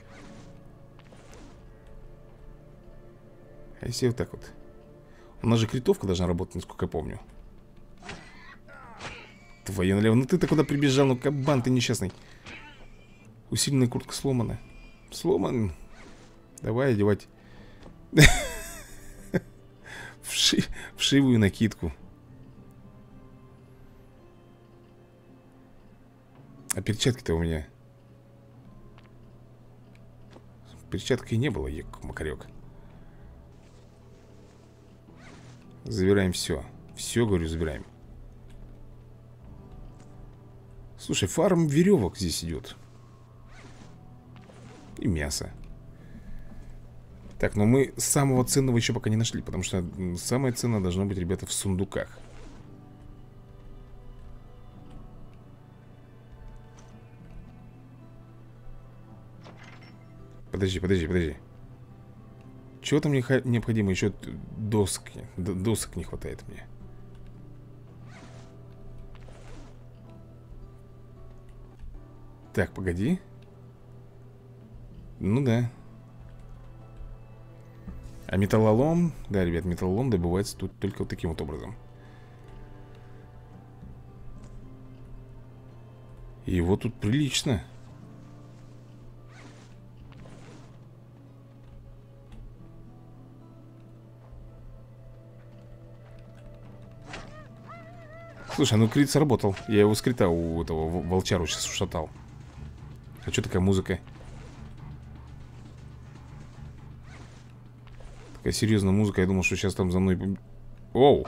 А если вот так вот? У нас же критовка должна работать, насколько я помню. Твою налево. Ну ты-то куда прибежал? Ну кабан ты несчастный. Усиленная куртка сломана. Сломан. Давай одевать Вши... вшивую накидку. А перчатки-то у меня. Перчатки не было, ек-макарек. Забираем все. Все, говорю, забираем. Слушай, фарм веревок здесь идет. И мясо. Так, но мы самого ценного еще пока не нашли. Потому что самое ценное должно быть, ребята, в сундуках. Подожди, подожди, подожди. Чего-то мне необходимо еще доски. Досок не хватает мне. Так, погоди. Ну да. А металлолом, да, ребят, металлолом добывается тут только вот таким вот образом. И его тут прилично. Слушай, ну крит сработал. Я его с крита у этого волчару сейчас ушатал. А что такая музыка? Такая серьезная музыка. Я думал, что сейчас там за мной... Оу!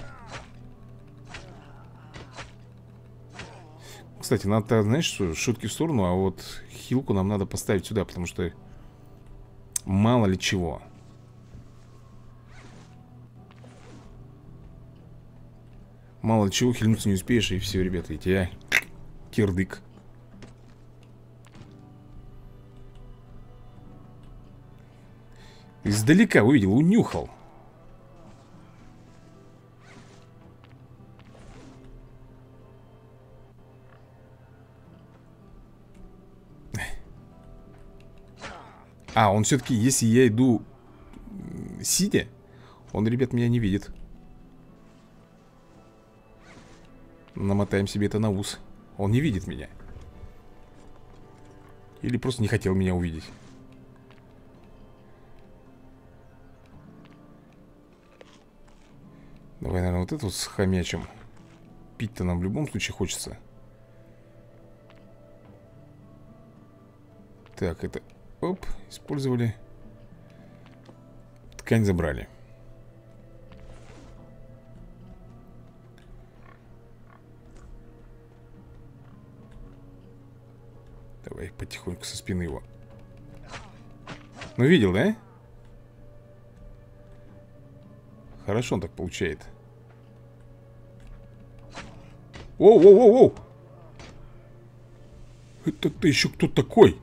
Кстати, надо, знаешь, что, шутки в сторону. А вот хилку нам надо поставить сюда. Потому что мало ли чего. Мало ли чего, хильнуться не успеешь. И все, ребята, и тебя кирдык. Издалека увидел, унюхал. А, он все-таки, если я иду сидя, он, ребят, меня не видит. Намотаем себе это на ус. Он не видит меня. Или просто не хотел меня увидеть. Давай, наверное, вот это вот схомячим. Пить-то нам в любом случае хочется. Так, это... Оп, использовали. Ткань забрали. Давай потихоньку со спины его. Ну, видел, да? Хорошо он так получает. Оу-оу-оу-оу! Это ты еще кто такой?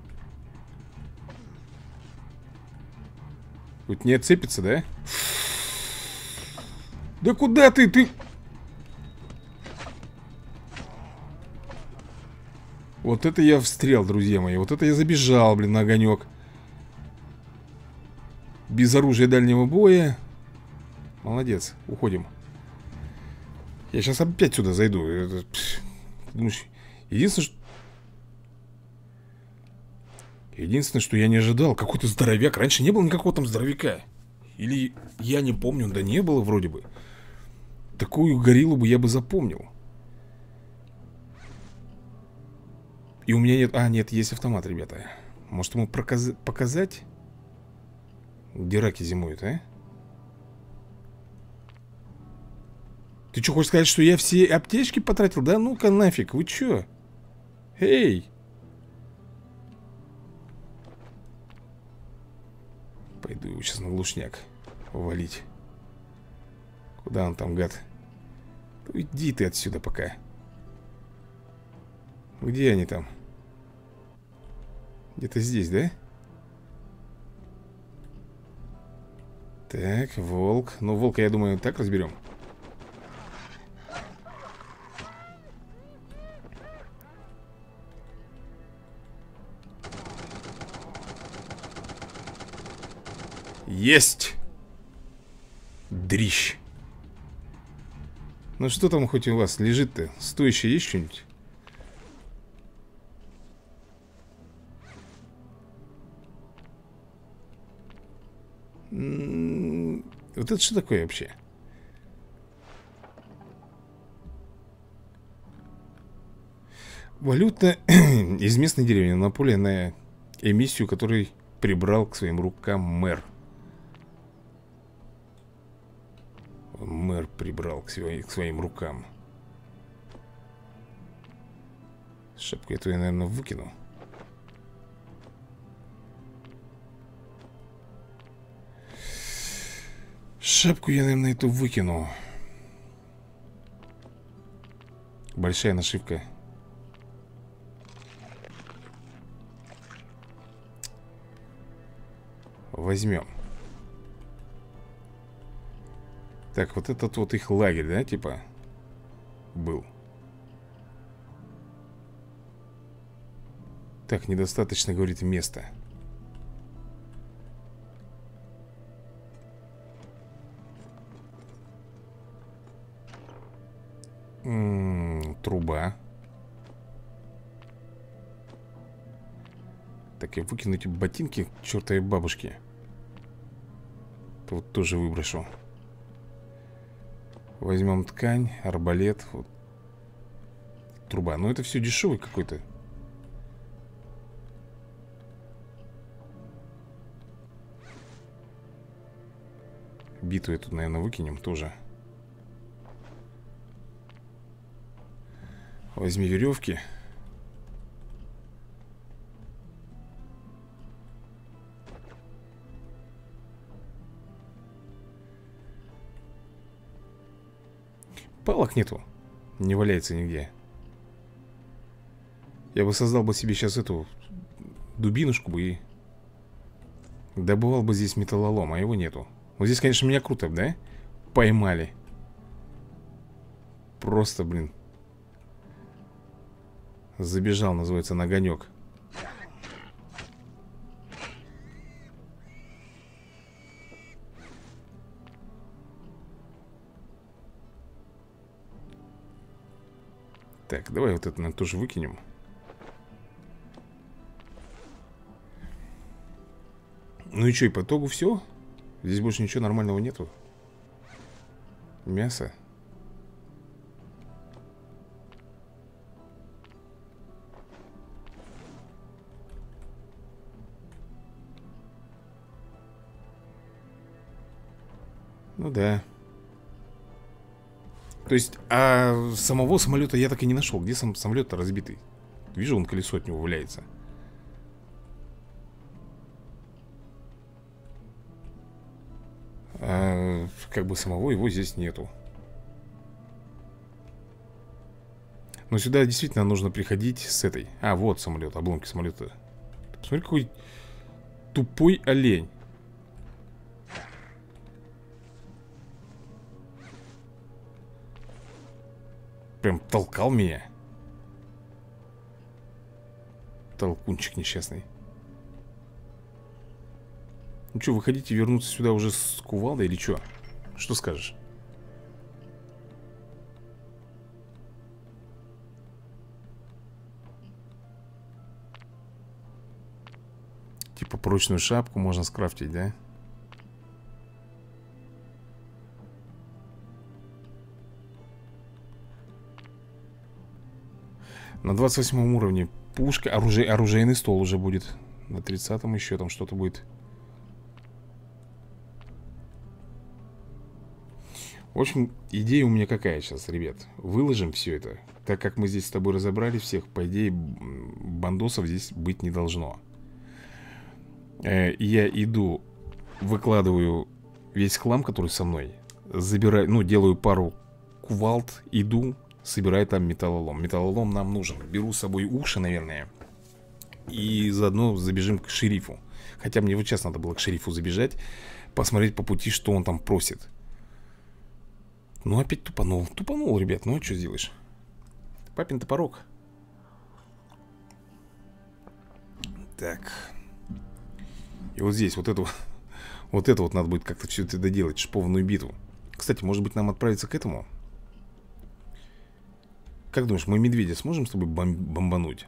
Вот не отцепится, да? Да куда ты? Ты... Вот это я встрял, друзья мои. Вот это я забежал, блин, на огонек. Без оружия дальнего боя. Молодец, уходим. Я сейчас опять сюда зайду. Это... Единственное, что... Единственное, что я не ожидал. Какой-то здоровяк. Раньше не было никакого там здоровяка. Или я не помню, да не было вроде бы. Такую гориллу бы я бы запомнил. И у меня нет... А, нет, есть автомат, ребята. Может ему проказ... показать? Где раки зимуют, а? Ты что, хочешь сказать, что я все аптечки потратил? Да ну-ка нафиг, вы чё? Эй! Пойду его сейчас на глушняк валить. Куда он там, гад? Уйди ты отсюда пока. Где они там? Где-то здесь, да? Так, волк. Ну, волка, я думаю, так разберем. Есть! Дрищ. Ну что там хоть у вас лежит-то? Стоящее есть что-нибудь? М-м-м, вот это что такое вообще? Валюта из местной деревни. Монополия на эмиссию, который прибрал к своим рукам мэр. Мэр прибрал к, своей, к своим рукам. Шапку эту я, наверное, выкину. Шапку я, наверное, эту выкину. Большая нашивка. Возьмем. Так, вот этот вот их лагерь, да, типа, был. Так, недостаточно, говорит, места. М-м, труба. Так, я выкину эти ботинки к чертовой бабушке. Вот тоже выброшу. Возьмем ткань, арбалет, вот. Труба. Но это все дешевый какой-то. Биту эту, наверное, выкинем тоже. Возьми веревки. Палок нету. Не валяется нигде. Я бы создал бы себе сейчас эту дубинушку бы и добывал бы здесь металлолом, а его нету. Вот здесь, конечно, меня круто, да? Поймали. Просто, блин. Забежал, называется, на огонек. Так, давай вот это, наверное, тоже выкинем. Ну и что, и по итогу все? Здесь больше ничего нормального нету. Мясо. Ну да. То есть, а самого самолета я так и не нашел. Где сам самолет-то разбитый? Вижу, он колесо от него валяется. А, как бы самого его здесь нету. Но сюда действительно нужно приходить с этой. А, вот самолет, обломки самолета. Посмотри, какой тупой олень. Прям толкал меня. Толкунчик несчастный. Ну что, вы хотите вернуться сюда уже с кувалдой или что? Что скажешь? Типа прочную шапку можно скрафтить, да? На двадцать восьмом уровне пушка, оружей, оружейный стол уже будет. На тридцатом еще там что-то будет. В общем, идея у меня какая сейчас, ребят. Выложим все это. Так как мы здесь с тобой разобрали всех, по идее, бандосов здесь быть не должно. э, Я иду, выкладываю весь хлам, который со мной. Забираю, ну, делаю пару кувалд, иду, собираю там металлолом. Металлолом нам нужен. Беру с собой уши, наверное. И заодно забежим к шерифу. Хотя мне вот сейчас надо было к шерифу забежать, посмотреть по пути, что он там просит. Ну, опять тупанул. Тупанул, ребят. Ну, а что сделаешь? Папин топорок. Так. И вот здесь вот это вот это вот надо будет как-то все это доделать. Шпованную битву. Кстати, может быть, нам отправиться к этому? Как думаешь, мы медведя сможем с тобой бом бомбануть?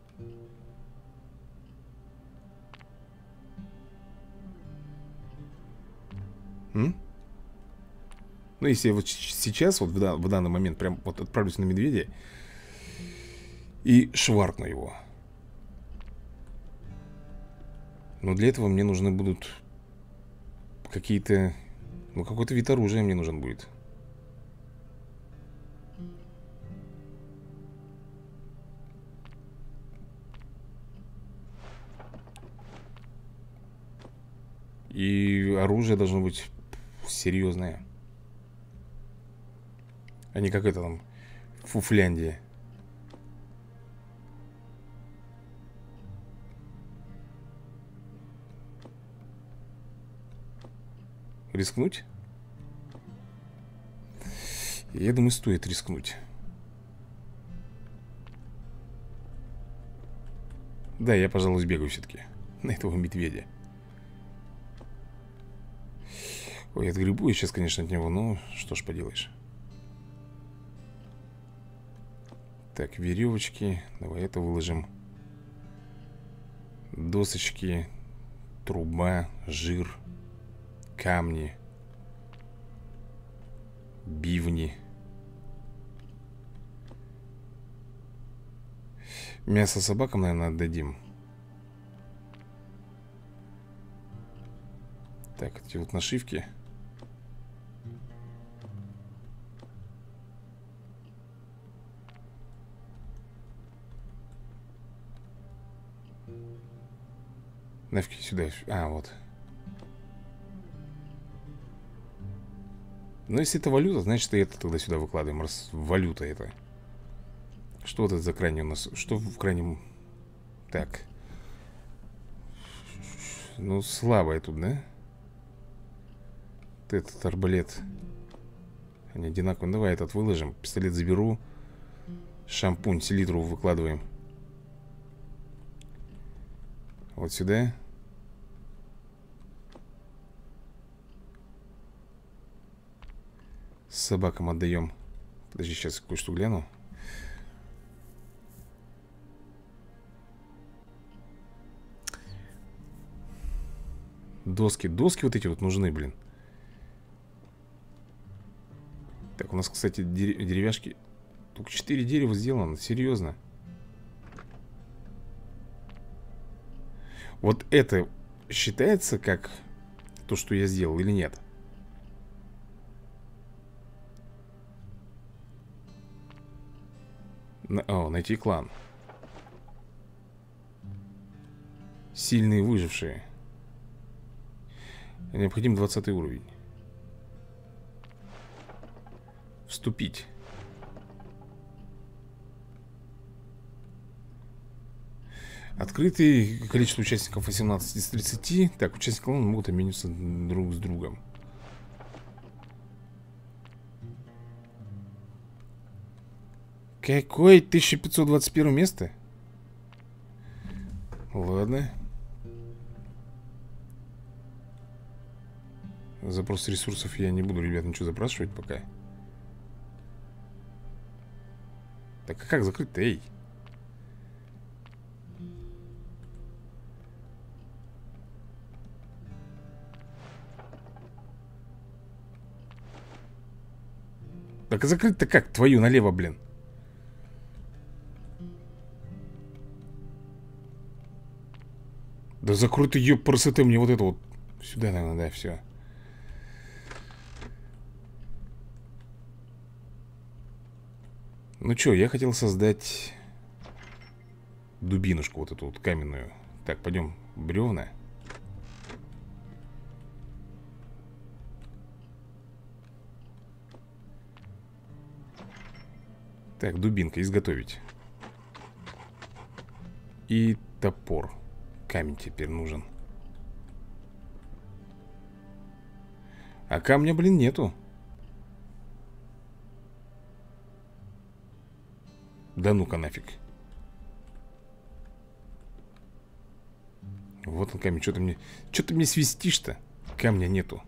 М? Ну, если я вот сейчас, вот в, дан в данный момент прям вот отправлюсь на медведя и шваркну его. Но для этого мне нужны будут какие-то... Ну, какой-то вид оружия мне нужен будет. И оружие должно быть серьезное. А не как это там, Фуфляндия. Рискнуть? Я думаю, стоит рискнуть. Да, я, пожалуй, сбегаю все-таки на этого медведя. Ой, отгребу я сейчас, конечно, от него, но что ж поделаешь. Так, веревочки. Давай это выложим. Досочки. Труба, жир. Камни. Бивни. Мясо собакам, наверное, отдадим. Так, эти вот нашивки. Нафиг сюда. А, вот. Но если это валюта, значит и это тогда сюда выкладываем. Раз валюта это. Что вот это за крайний у нас? Что в крайнем? Так. Ну, слабое тут, да? Вот этот арбалет. Они одинаковые. Давай этот выложим. Пистолет заберу. Шампунь, селитру выкладываем. Вот сюда. С собакам отдаем. Подожди, сейчас кое-что гляну. Доски, доски вот эти вот нужны, блин. Так, у нас, кстати, деревяшки. Только четыре дерева сделано, серьезно. Вот это считается как то, что я сделал, или нет? На... О, найти клан. Сильные выжившие. Необходим двадцатый уровень. Вступить. Открытый. Количество участников восемнадцать из тридцати. Так, участники клана могут обмениваться друг с другом. Какой? тысяча пятьсот двадцать первое место? Ладно. Запрос ресурсов я не буду, ребят, ничего запрашивать пока. Так, а как закрыть-то, эй? Так, а закрыть-то как? Твою налево, блин. Да закрой ты, ёб красоты, мне вот это вот. Сюда, наверное, да, все. Ну что, я хотел создать дубинушку вот эту вот каменную. Так, пойдем, бревна. Так, дубинка, изготовить. И топор. Камень теперь нужен. А камня, блин, нету. Да ну-ка нафиг. Вот он камень, что ты мне... Что ты мне свистишь-то? Камня нету.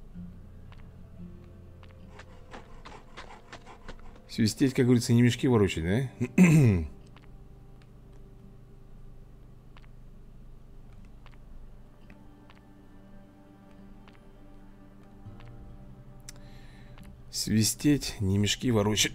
Свистеть, как говорится, не мешки ворочать, да? Свистеть, не мешки ворочать.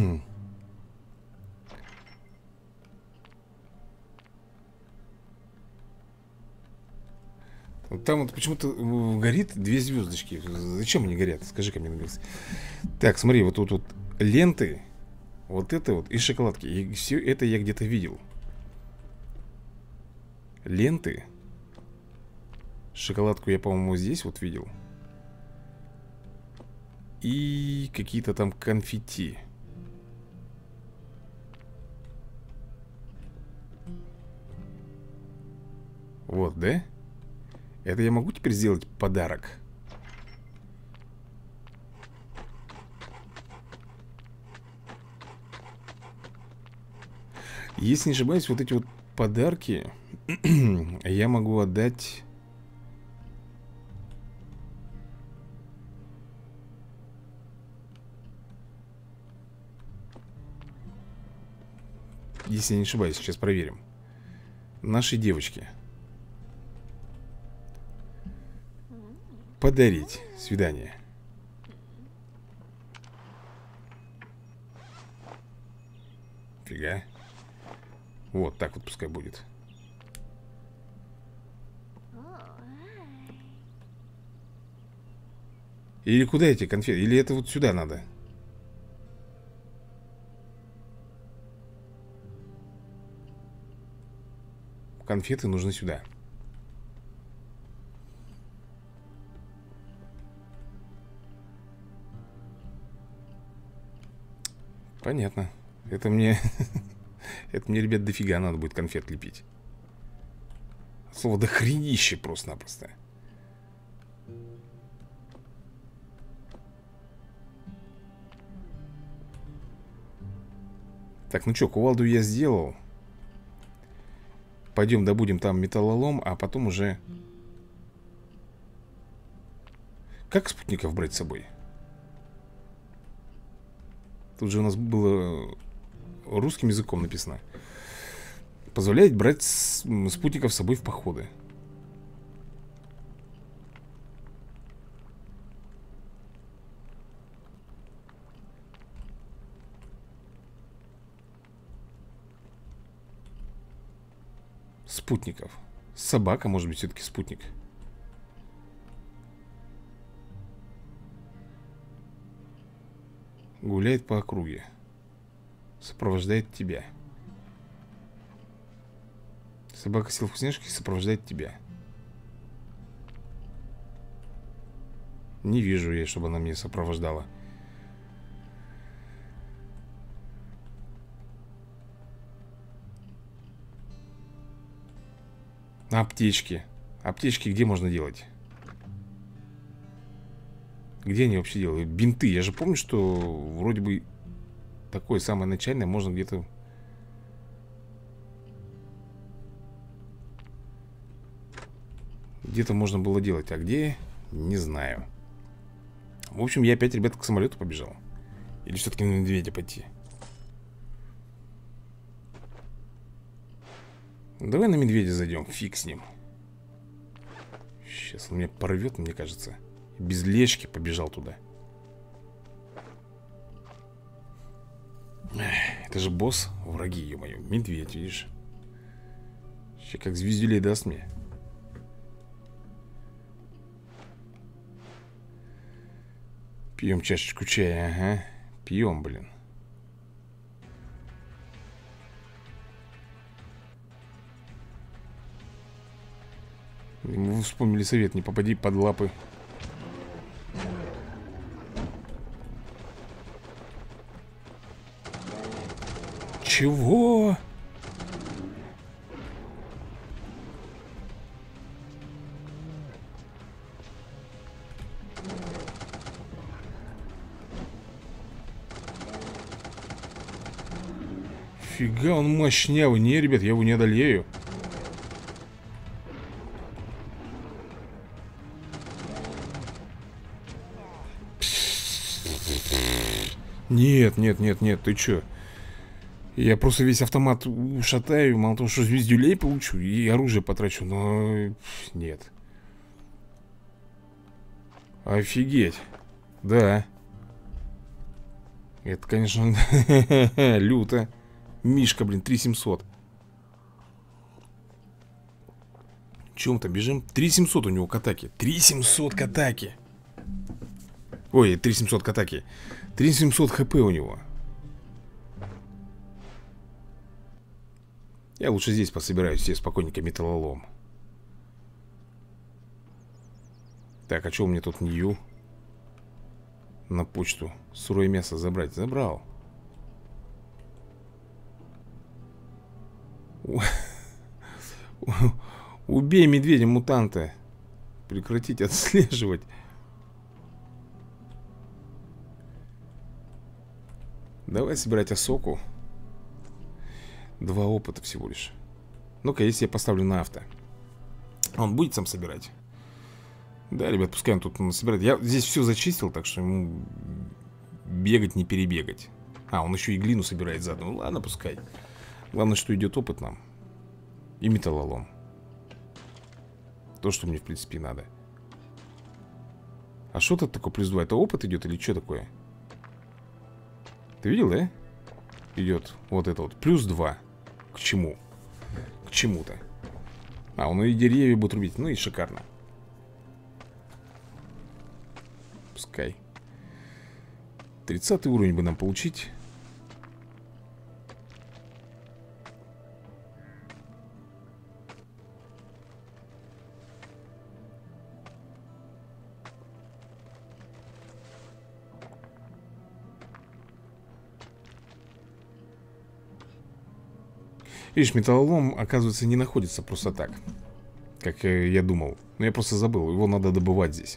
Там вот почему-то горит две звездочки. Зачем они горят? Скажи-ка мне, наконец. Так, смотри, вот тут вот ленты. Вот это вот и шоколадки. И все это я где-то видел. Ленты. Шоколадку я, по-моему, здесь вот видел. И какие-то там конфетти. Вот, да? Это я могу теперь сделать подарок? Если не ошибаюсь, вот эти вот подарки я могу отдать... Если я не ошибаюсь, сейчас проверим. Нашей девочке. Подарить. Свидание. Фига. Вот так вот пускай будет. Или куда эти конфеты? Или это вот сюда надо? Конфеты нужны сюда. Понятно. Это мне... Это мне, ребят, дофига надо будет конфет лепить. Слово дохренище просто-напросто. Так, ну что, кувалду я сделал. Пойдем добудем там металлолом, а потом уже... Как спутников брать с собой? Тут же у нас было русским языком написано. Позволяет брать спутников с собой в походы. спутников. Собака, может быть, все-таки спутник. Гуляет по округе. Сопровождает тебя. Собака съел вкусняшки и сопровождает тебя. Не вижу я, чтобы она меня сопровождала. Аптечки. Аптечки где можно делать? Где они вообще делают? Бинты. Я же помню, что вроде бы такое самое начальное можно где-то... Где-то можно было делать. А где? Не знаю. В общем, я опять, ребята, к самолету побежал. Или все-таки на медведя пойти? Давай на медведя зайдем. Фиг с ним. Сейчас он меня порвет, мне кажется. Без лешки побежал туда. Эх, это же босс. Враги, ё-моё. Медведь, видишь? Сейчас как звездюлей даст мне. Пьем чашечку чая, ага. Пьем, блин. Вы вспомнили совет, не попади под лапы. Чего? Фига, он мощнявый. Не, ребят, я его не одолею. Нет, нет, нет, нет, ты чё? Я просто весь автомат шатаю. Мало того, что звездюлей получу и оружие потрачу. Но нет. Офигеть. Да. Это, конечно, люто. Мишка, блин, три семьсот. Чем-то бежим. три семьсот у него к атаке. три семьсот к атаке. Ой, три семьсот к атаке. три семьсот хп у него. Я лучше здесь пособираю себе спокойненько металлолом. Так, а что у меня тут нью? На почту. Сырое мясо забрать. Забрал. Убей медведя-мутанта. Прекратить отслеживать. Давай собирать осоку. Два опыта всего лишь. Ну-ка, если я поставлю на авто, он будет сам собирать? Да, ребят, пускай он тут собирает. Я здесь все зачистил, так что ему бегать не перебегать. А, он еще и глину собирает заодно. Ну ладно, пускай. Главное, что идет опыт нам. И металлолом. То, что мне, в принципе, надо. А что тут такое плюс два? Это опыт идет или что такое? Ты видел, да? Идет вот это вот. Плюс два. К чему? К чему-то. А, он и деревья будет рубить. Ну и шикарно. Пускай. тридцатый уровень бы нам получить. Видишь, металлолом, оказывается, не находится просто так, как я думал. Но я просто забыл, его надо добывать здесь.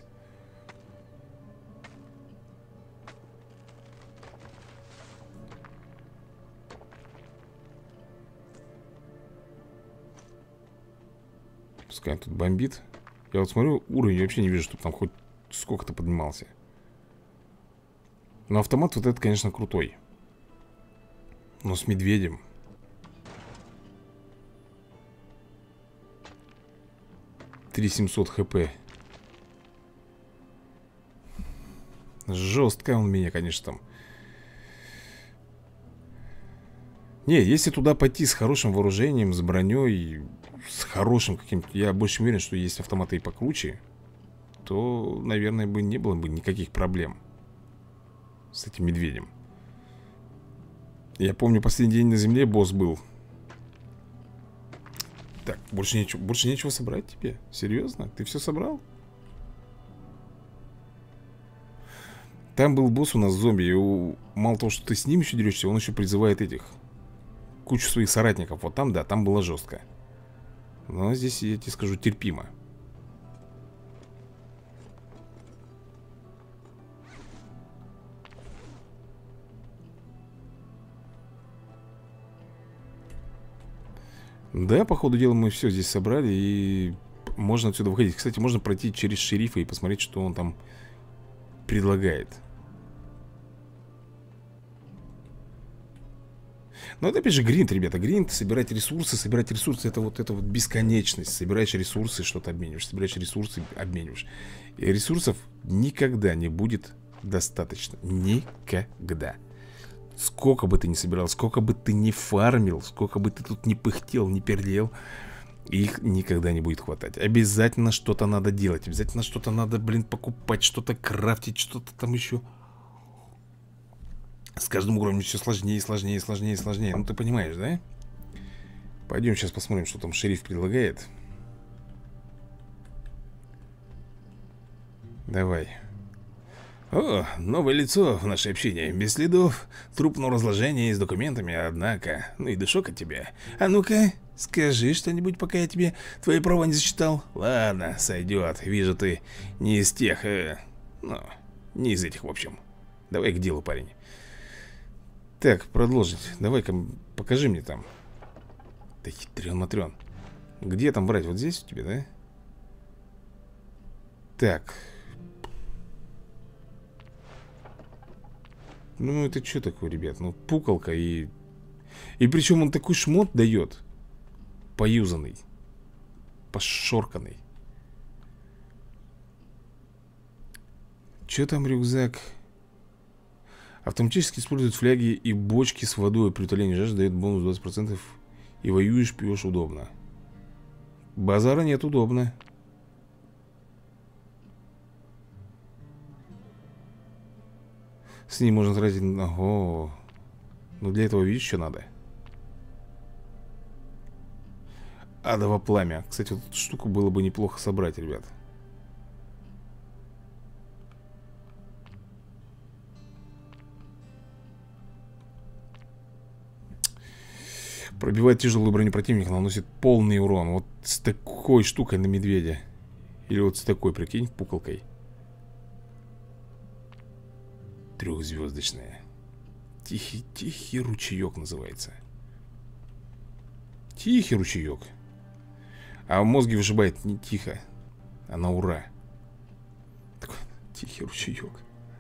Пускай он тут бомбит. Я вот смотрю, уровень я вообще не вижу, чтобы там хоть сколько-то поднимался. Но автомат вот этот, конечно, крутой. Но с медведем. три семьсот хп. Жестко он меня, конечно, там. Не, если туда пойти с хорошим вооружением, с броней, с хорошим каким-то, я больше уверен, что есть автоматы и покруче, то, наверное, бы не было бы никаких проблем с этим медведем. Я помню, последний день на земле босс был. Так, больше нечего, больше нечего собрать тебе? Серьезно? Ты все собрал? Там был босс у нас зомби, и у... мало того, что ты с ним еще дерешься, он еще призывает этих кучу своих соратников. Вот там, да, там было жестко. Но здесь, я тебе скажу, терпимо. Да, по ходу дела мы все здесь собрали, и можно отсюда выходить. Кстати, можно пройти через шерифа и посмотреть, что он там предлагает. Но это опять же гринд, ребята, гринд, собирать ресурсы. Собирать ресурсы — это вот, это вот бесконечность. Собираешь ресурсы, что-то обмениваешь. Собираешь ресурсы, обмениваешь. И ресурсов никогда не будет достаточно. Никогда. Сколько бы ты ни собирал, сколько бы ты ни фармил, сколько бы ты тут ни пыхтел, ни перлел, их никогда не будет хватать. Обязательно что-то надо делать. Обязательно что-то надо, блин, покупать, что-то крафтить, что-то там еще. С каждым уровнем все сложнее, сложнее, сложнее, сложнее. Ну ты понимаешь, да? Пойдем сейчас посмотрим, что там шериф предлагает. Давай. О, новое лицо в наше общение. Без следов трупного разложения и с документами, однако. Ну и душок от тебя. А ну-ка, скажи что-нибудь, пока я тебе твои права не зачитал. Ладно, сойдет. Вижу, ты не из тех, э, ну, не из этих, в общем. Давай к делу, парень. Так, продолжить. Давай-ка покажи мне там. Да хитрен-матрен. Где там брать? Вот здесь у тебя, да? Так. Ну, это что такое, ребят? Ну, пукалка и... И причем он такой шмот дает. Поюзанный. Пошорканный. Че там рюкзак? Автоматически используют фляги и бочки с водой. При утолении жажды дает бонус двадцать процентов. И воюешь, пьешь удобно. Базара нет, удобно. С ним можно тратить... Ого. Ну для этого видишь, что надо. Адово пламя. Кстати, вот эту штуку было бы неплохо собрать, ребят. Пробивает тяжелую броню противника, наносит полный урон. Вот с такой штукой на медведя. Или вот с такой, прикинь, пуколкой. Трехзвездочная. Тихий, тихий ручеек называется. Тихий ручеек. А в мозге выжибает не тихо, а на ура. Такой тихий ручеек.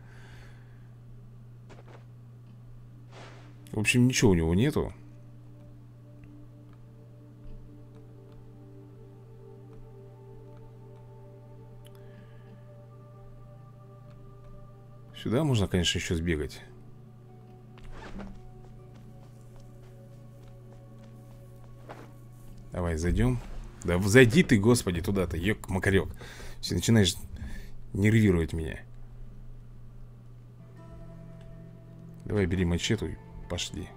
В общем, ничего у него нету. Сюда можно, конечно, еще сбегать. Давай, зайдем. Да зайди ты, господи, туда-то, ёк-макарёк. Все, начинаешь нервировать меня. Давай, бери мачету и пошли.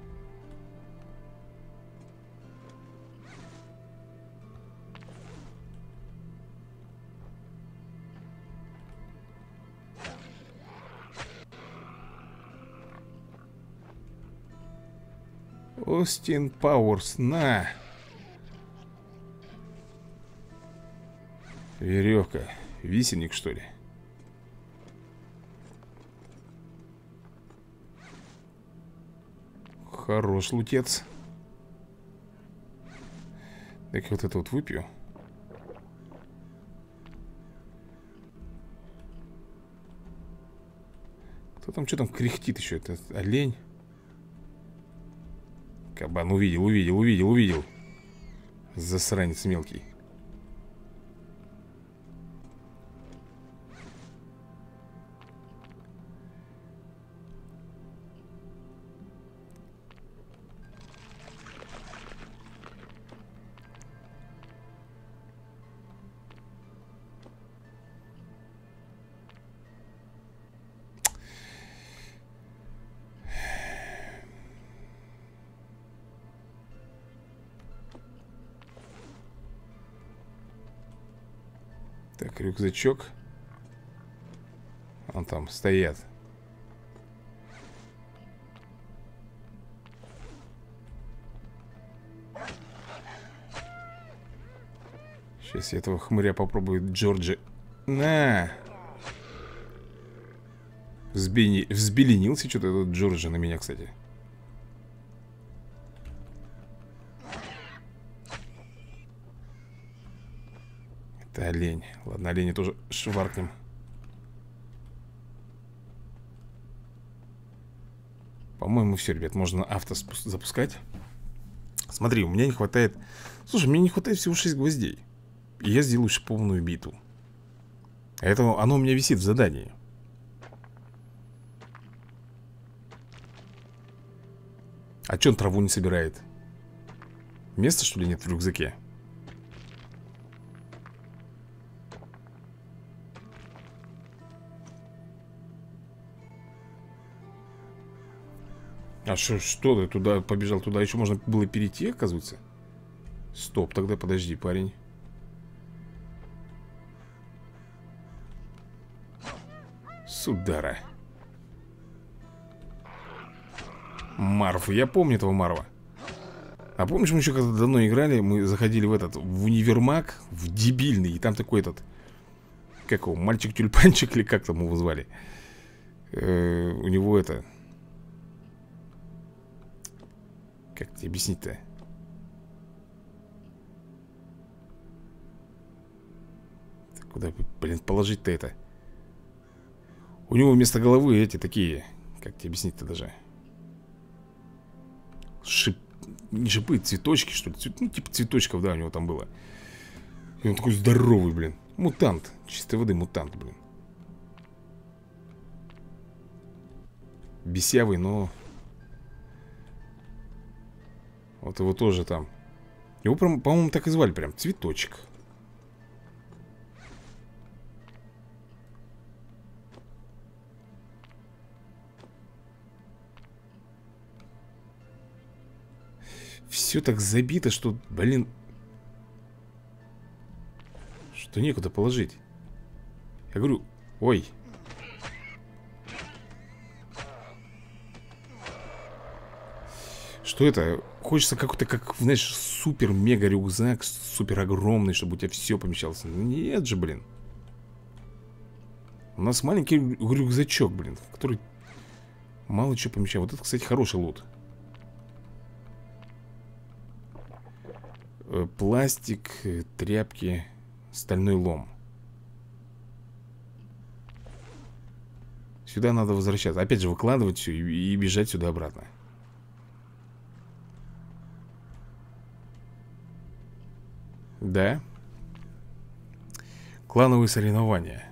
Остин Пауэрс, на! Веревка. Висельник, что ли? Хорош лутец. Так, вот это вот выпью. Кто там, что там кряхтит еще? Это олень? Кабан, увидел, увидел, увидел, увидел. Засранец мелкий. Так, рюкзачок. Вон там стоят. Сейчас я этого хмыря попробую, Джорджи. На! Взбени... Взбеленился что-то этот Джорджи на меня, кстати. Это олень. Ладно, олени тоже шваркнем. По-моему, все, ребят, можно авто запускать. Смотри, у меня не хватает... Слушай, мне не хватает всего шесть гвоздей. И я сделаю шиповную биту. Это оно у меня висит в задании. А че он траву не собирает? Места, что ли, нет в рюкзаке? А что, что ты туда побежал? Туда еще можно было перейти, оказывается? Стоп, тогда подожди, парень. Судара. Марв, я помню этого Марва. А помнишь, мы еще когда давно играли, мы заходили в этот, в универмаг, в дебильный, и там такой этот, как его, мальчик-тюльпанчик, или как там его звали. Э-э, у него это... Как тебе объяснить-то? Куда, блин, положить-то это? У него вместо головы эти такие, как тебе объяснить-то даже? Шип... Не шипы, цветочки, что ли? Цвет... Ну, типа цветочков, да, у него там было. И он такой здоровый, блин. Мутант, чистой воды мутант, блин. Бесявый, но... Вот его тоже там. Его, по-моему, так и звали прям, Цветочек. Все так забито, что, блин, что некуда положить. Я говорю, ой. Что это? Хочется какой-то, как, знаешь, супер-мега рюкзак, супер огромный, чтобы у тебя все помещалось. Нет же, блин. У нас маленький рюкзачок, блин, в который мало чего помещает. Вот это, кстати, хороший лут. Пластик, тряпки, стальной лом. Сюда надо возвращаться. Опять же, выкладывать все и, и бежать сюда обратно. Да. Клановые соревнования.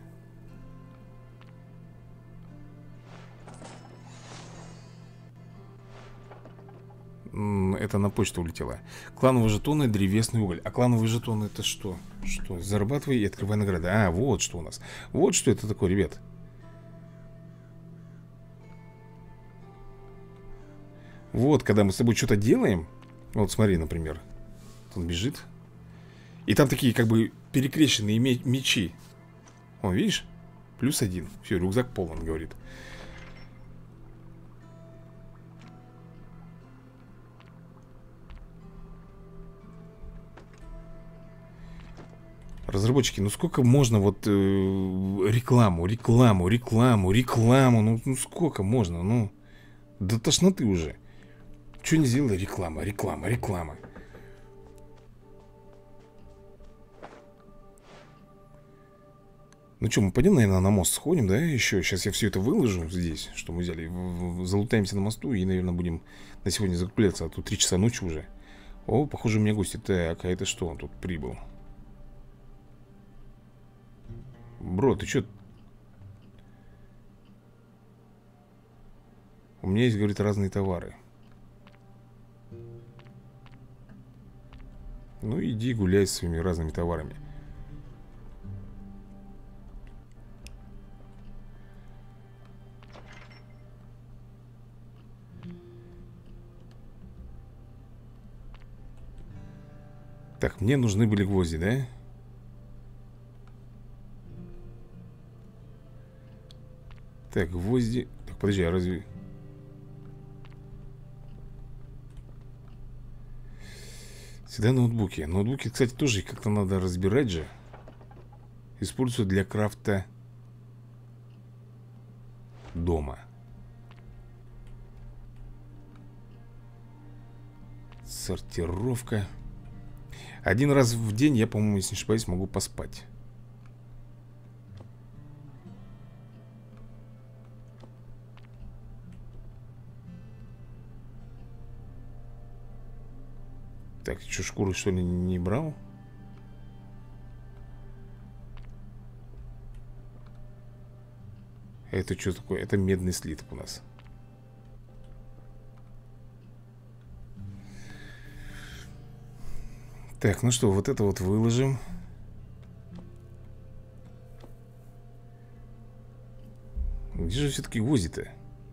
Это на почту улетело. Клановые жетоны, древесный уголь. А клановые жетоны это что? Что? Зарабатывай и открывай награды. А, вот что у нас. Вот что это такое, ребят. Вот, когда мы с тобой что-то делаем. Вот смотри, например. Он бежит. И там такие как бы перекрещенные мечи. Вон, видишь? Плюс один. Все, рюкзак полон, говорит. Разработчики, ну сколько можно вот э, рекламу, рекламу, рекламу, рекламу. Ну, ну сколько можно, ну. До тошноты уже. Что не сделали? Реклама, реклама, реклама. Ну что, мы пойдем, наверное, на мост сходим, да? Еще, сейчас я все это выложу здесь, что мы взяли. Залутаемся на мосту и, наверное, будем на сегодня закругляться. А тут три часа ночи уже. О, похоже, у меня гости. Так, а это что он тут прибыл? Бро, ты что? У меня есть, говорит, разные товары. Ну, иди гуляй с своими разными товарами. Так, мне нужны были гвозди, да? Так, гвозди. Так, подожди, а разве... Всегда ноутбуки. Ноутбуки, кстати, тоже как-то надо разбирать же. Используют для крафта дома. Сортировка. Один раз в день я, по-моему, если не ошибаюсь, могу поспать. Так, что, шкуру, что ли, не брал? Это что такое? Это медный слиток у нас. Так, ну что, вот это вот выложим. Где же все-таки гвозди-то?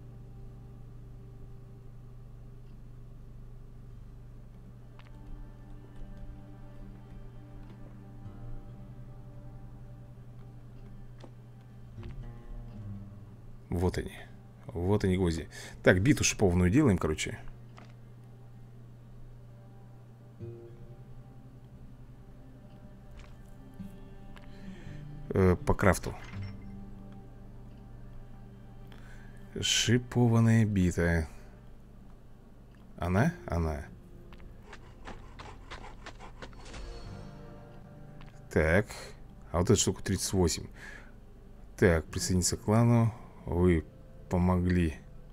Вот они. Вот они, гвозди. Так, биту шипованную делаем, короче. Э, по крафту. Шипованная бита. Она? Она. Так. А вот эта штука тридцать восемь. Так, присоединиться к клану. Вы помогли.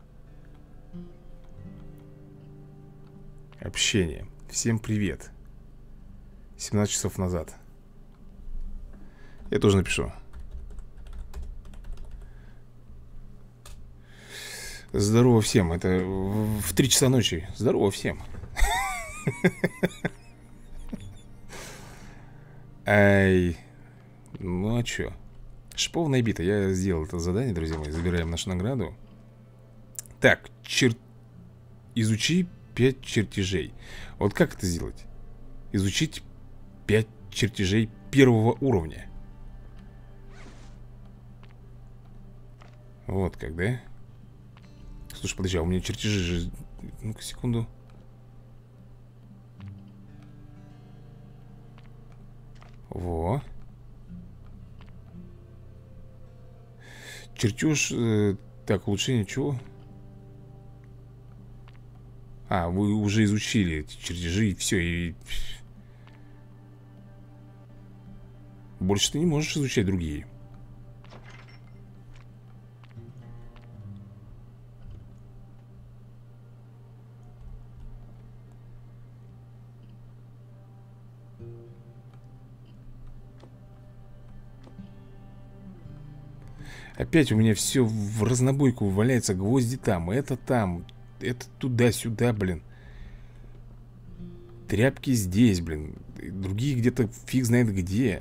Общение. Всем привет. семнадцать часов назад. Я тоже напишу. Здорово всем. Это в три часа ночи. Здорово всем. Ай. Ну а чё? Шипованная бита. Я сделал это задание, друзья мои. Забираем нашу награду. Так, чер... изучи пять чертежей. Вот как это сделать? Изучить пять чертежей первого уровня. Вот как, да? Слушай, подожди, а у меня чертежи же... Ну-ка, секунду. Во. Чертеж... Э, так, улучшение чего? А, вы уже изучили эти чертежи, и все, и... Больше ты не можешь изучать другие. Опять у меня все в разнобойку валяется. Гвозди там, это там, это туда-сюда, блин. Тряпки здесь, блин. Другие где-то фиг знает где.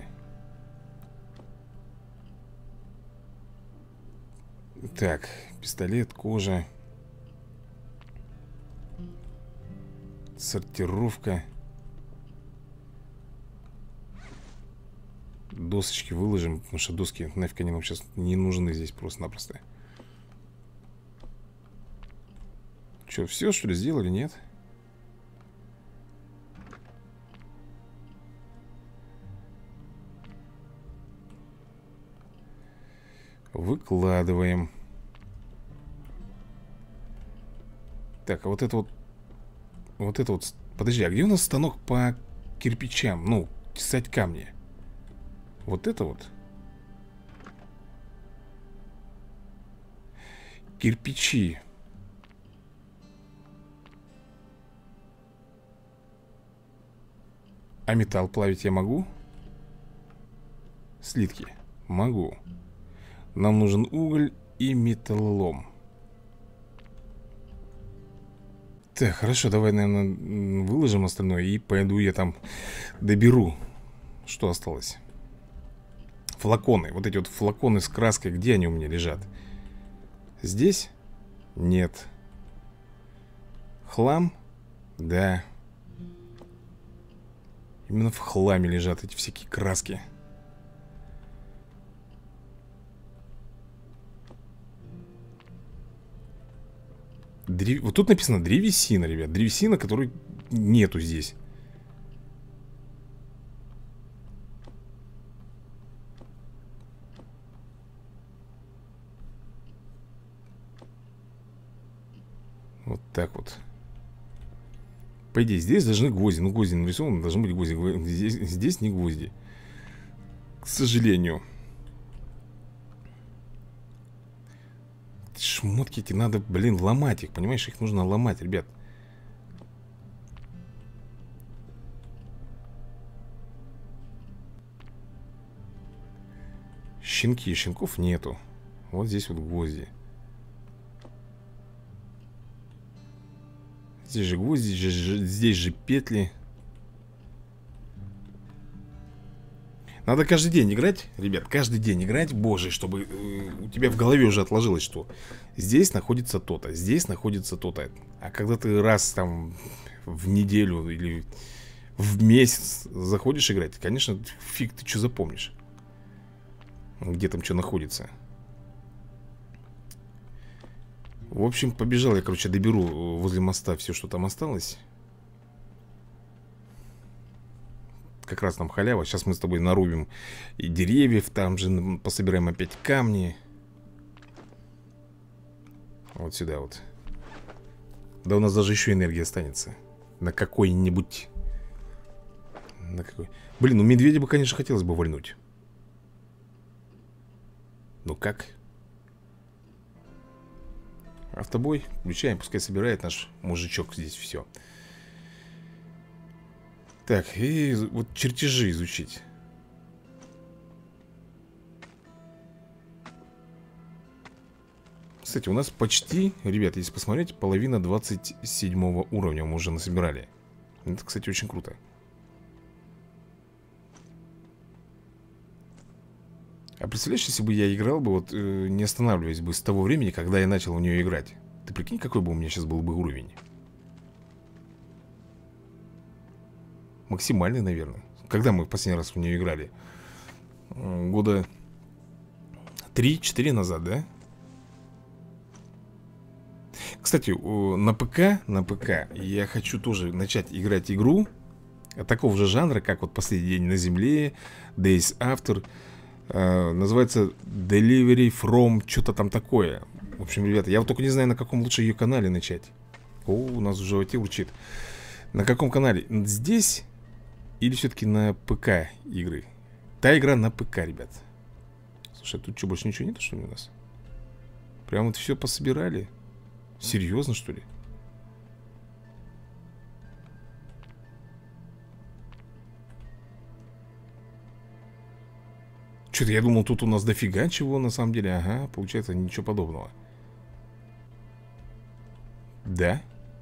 Так, пистолет, кожа. Сортировка. Досочки выложим, потому что доски нафиг они нам сейчас не нужны здесь просто-напросто. Че, все что ли сделали, нет? Выкладываем. Так, а вот это вот... Вот это вот... Подожди, а где у нас станок по кирпичам? Ну, тесать камни. Вот это вот. Кирпичи. А металл плавить я могу? Слитки. Могу. Нам нужен уголь и металлолом. Так, хорошо, давай, наверное, выложим остальное. И пойду я там доберу, что осталось. Флаконы, вот эти вот флаконы с краской, где они у меня лежат? Здесь? Нет. Хлам? Да. Именно в хламе лежат эти всякие краски. Древ... Вот тут написано древесина, ребят. Древесина, которой нету здесь. Вот так вот. По идее, здесь должны гвозди. Ну, гвозди нарисованы, должны быть гвозди. Здесь, здесь не гвозди. К сожалению. Шмотки эти надо, блин, ломать их. Понимаешь, их нужно ломать, ребят. Щенки. Щенков нету. Вот здесь вот гвозди. Здесь же гвозди, здесь же, здесь же петли. Надо каждый день играть, ребят, каждый день играть, боже, чтобы э, у тебя в голове уже отложилось, что здесь находится то-то, здесь находится то-то. А когда ты раз там в неделю или в месяц заходишь играть, конечно, фиг ты что запомнишь. Где там что находится. В общем, побежал я, короче, доберу возле моста все, что там осталось. Как раз там халява. Сейчас мы с тобой нарубим и деревьев, там же пособираем опять камни. Вот сюда вот. Да у нас даже еще энергия останется. На какой-нибудь... На какой... Блин, ну медведя бы, конечно, хотелось бы вольнуть. Ну как? Автобой включаем, пускай собирает наш мужичок здесь все. Так, и вот чертежи изучить. Кстати, у нас почти, ребят, если посмотреть, половина двадцать седьмого уровня мы уже насобирали. Это, кстати, очень круто. А представляешь, если бы я играл бы, вот э, не останавливаясь бы с того времени, когда я начал в нее играть. Ты прикинь, какой бы у меня сейчас был бы уровень. Максимальный, наверное. Когда мы в последний раз в нее играли? Года три-четыре назад, да? Кстати, на ПК, на ПК я хочу тоже начать играть игру такого же жанра, как вот «Последний день на земле», Days After. Uh, называется Delivery from что-то там такое. В общем, ребята, я вот только не знаю, на каком лучше ее канале начать. О, у нас в животе урчит. На каком канале? Здесь или все-таки на ПК игры? Та игра на ПК, ребят. Слушай, тут что, больше ничего нет, что ли, у нас? Прям вот все пособирали? Серьезно, что ли? Что-то я думал, тут у нас дофига чего на самом деле. Ага, получается ничего подобного. Да?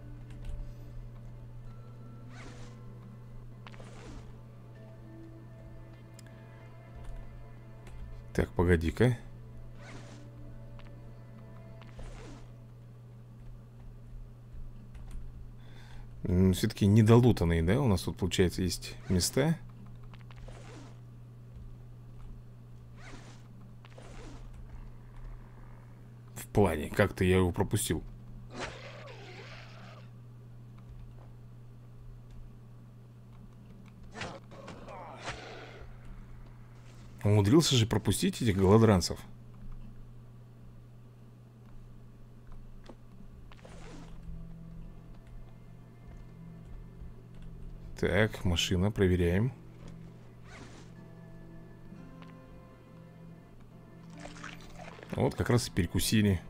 Так, погоди-ка. Все-таки недолутанные, да? У нас тут, получается, есть места. В плане, как-то я его пропустил. Умудрился же пропустить этих голодранцев. Так, машина, проверяем. Вот как раз и перекусили.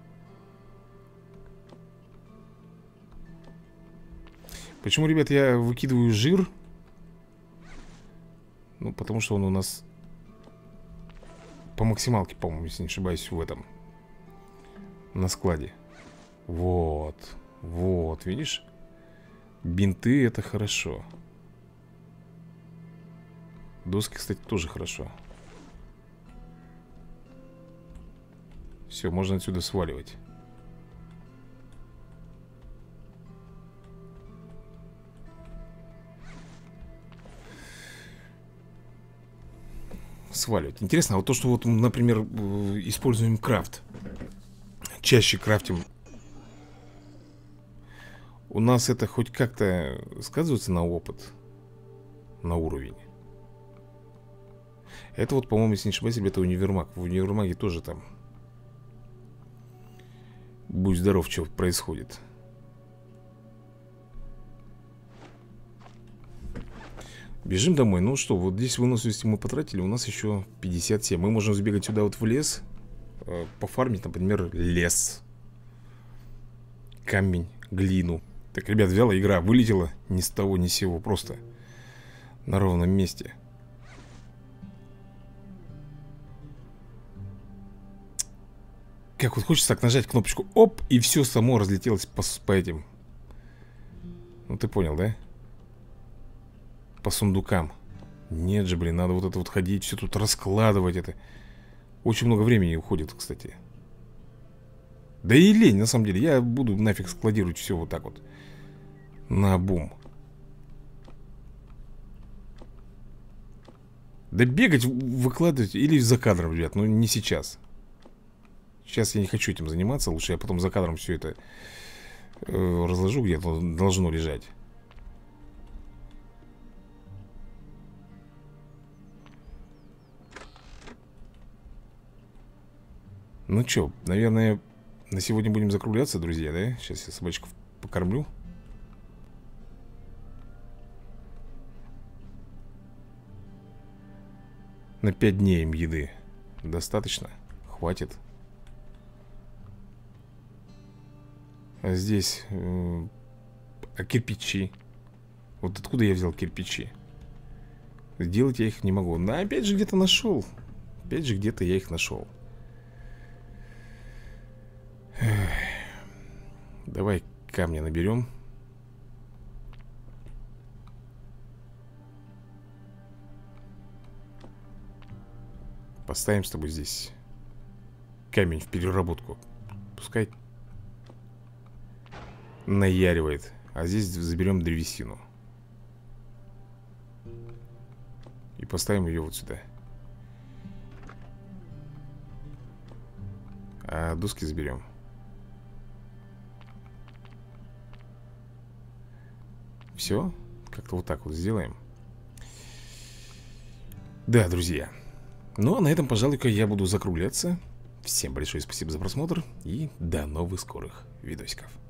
Почему, ребят, я выкидываю жир? Ну, потому что он у нас по максималке, по-моему, если не ошибаюсь, в этом. На складе. Вот. Вот, видишь? Бинты — это хорошо. Доски, кстати, тоже хорошо. Все, можно отсюда сваливать. Сваливать. Интересно, а вот то, что вот, например, используем крафт. Чаще крафтим У нас это хоть как-то сказывается на опыт, на уровень. Это вот, по-моему, если не ошибаюсь, это универмаг. В универмаге тоже там, будь здоров, что происходит. Бежим домой. Ну что, вот здесь выносливости мы потратили. У нас еще пятьдесят семь. Мы можем сбегать сюда вот в лес, э, пофармить, например, лес, камень, глину. Так, ребят, вялая игра вылетела ни с того ни с сего. Просто на ровном месте. Как вот хочется так нажать кнопочку, оп, и все само разлетелось по, по этим. Ну ты понял, да? По сундукам. Нет же, блин, надо вот это вот ходить, все тут раскладывать это. Очень много времени уходит, кстати. Да и лень, на самом деле. Я буду нафиг складировать все вот так вот. Наобум. Да бегать, выкладывать или за кадром, ребят, ну не сейчас. Сейчас я не хочу этим заниматься. Лучше я потом за кадром все это э, разложу, где-то должно лежать. Ну что, наверное, на сегодня будем закругляться, друзья, да? Сейчас я собачку покормлю. На пять дней им еды достаточно? Хватит. А здесь э, а кирпичи? Вот откуда я взял кирпичи? Сделать я их не могу. Но опять же где-то нашел. Опять же где-то я их нашел. Эх. Давай камни наберем. Поставим с тобой здесь камень в переработку. Пускай наяривает. А здесь заберем древесину и поставим ее вот сюда. А доски заберем. Все, как-то вот так вот сделаем. Да, друзья. Ну, а на этом, пожалуй-ка, я буду закругляться. Всем большое спасибо за просмотр и до новых скорых видосиков.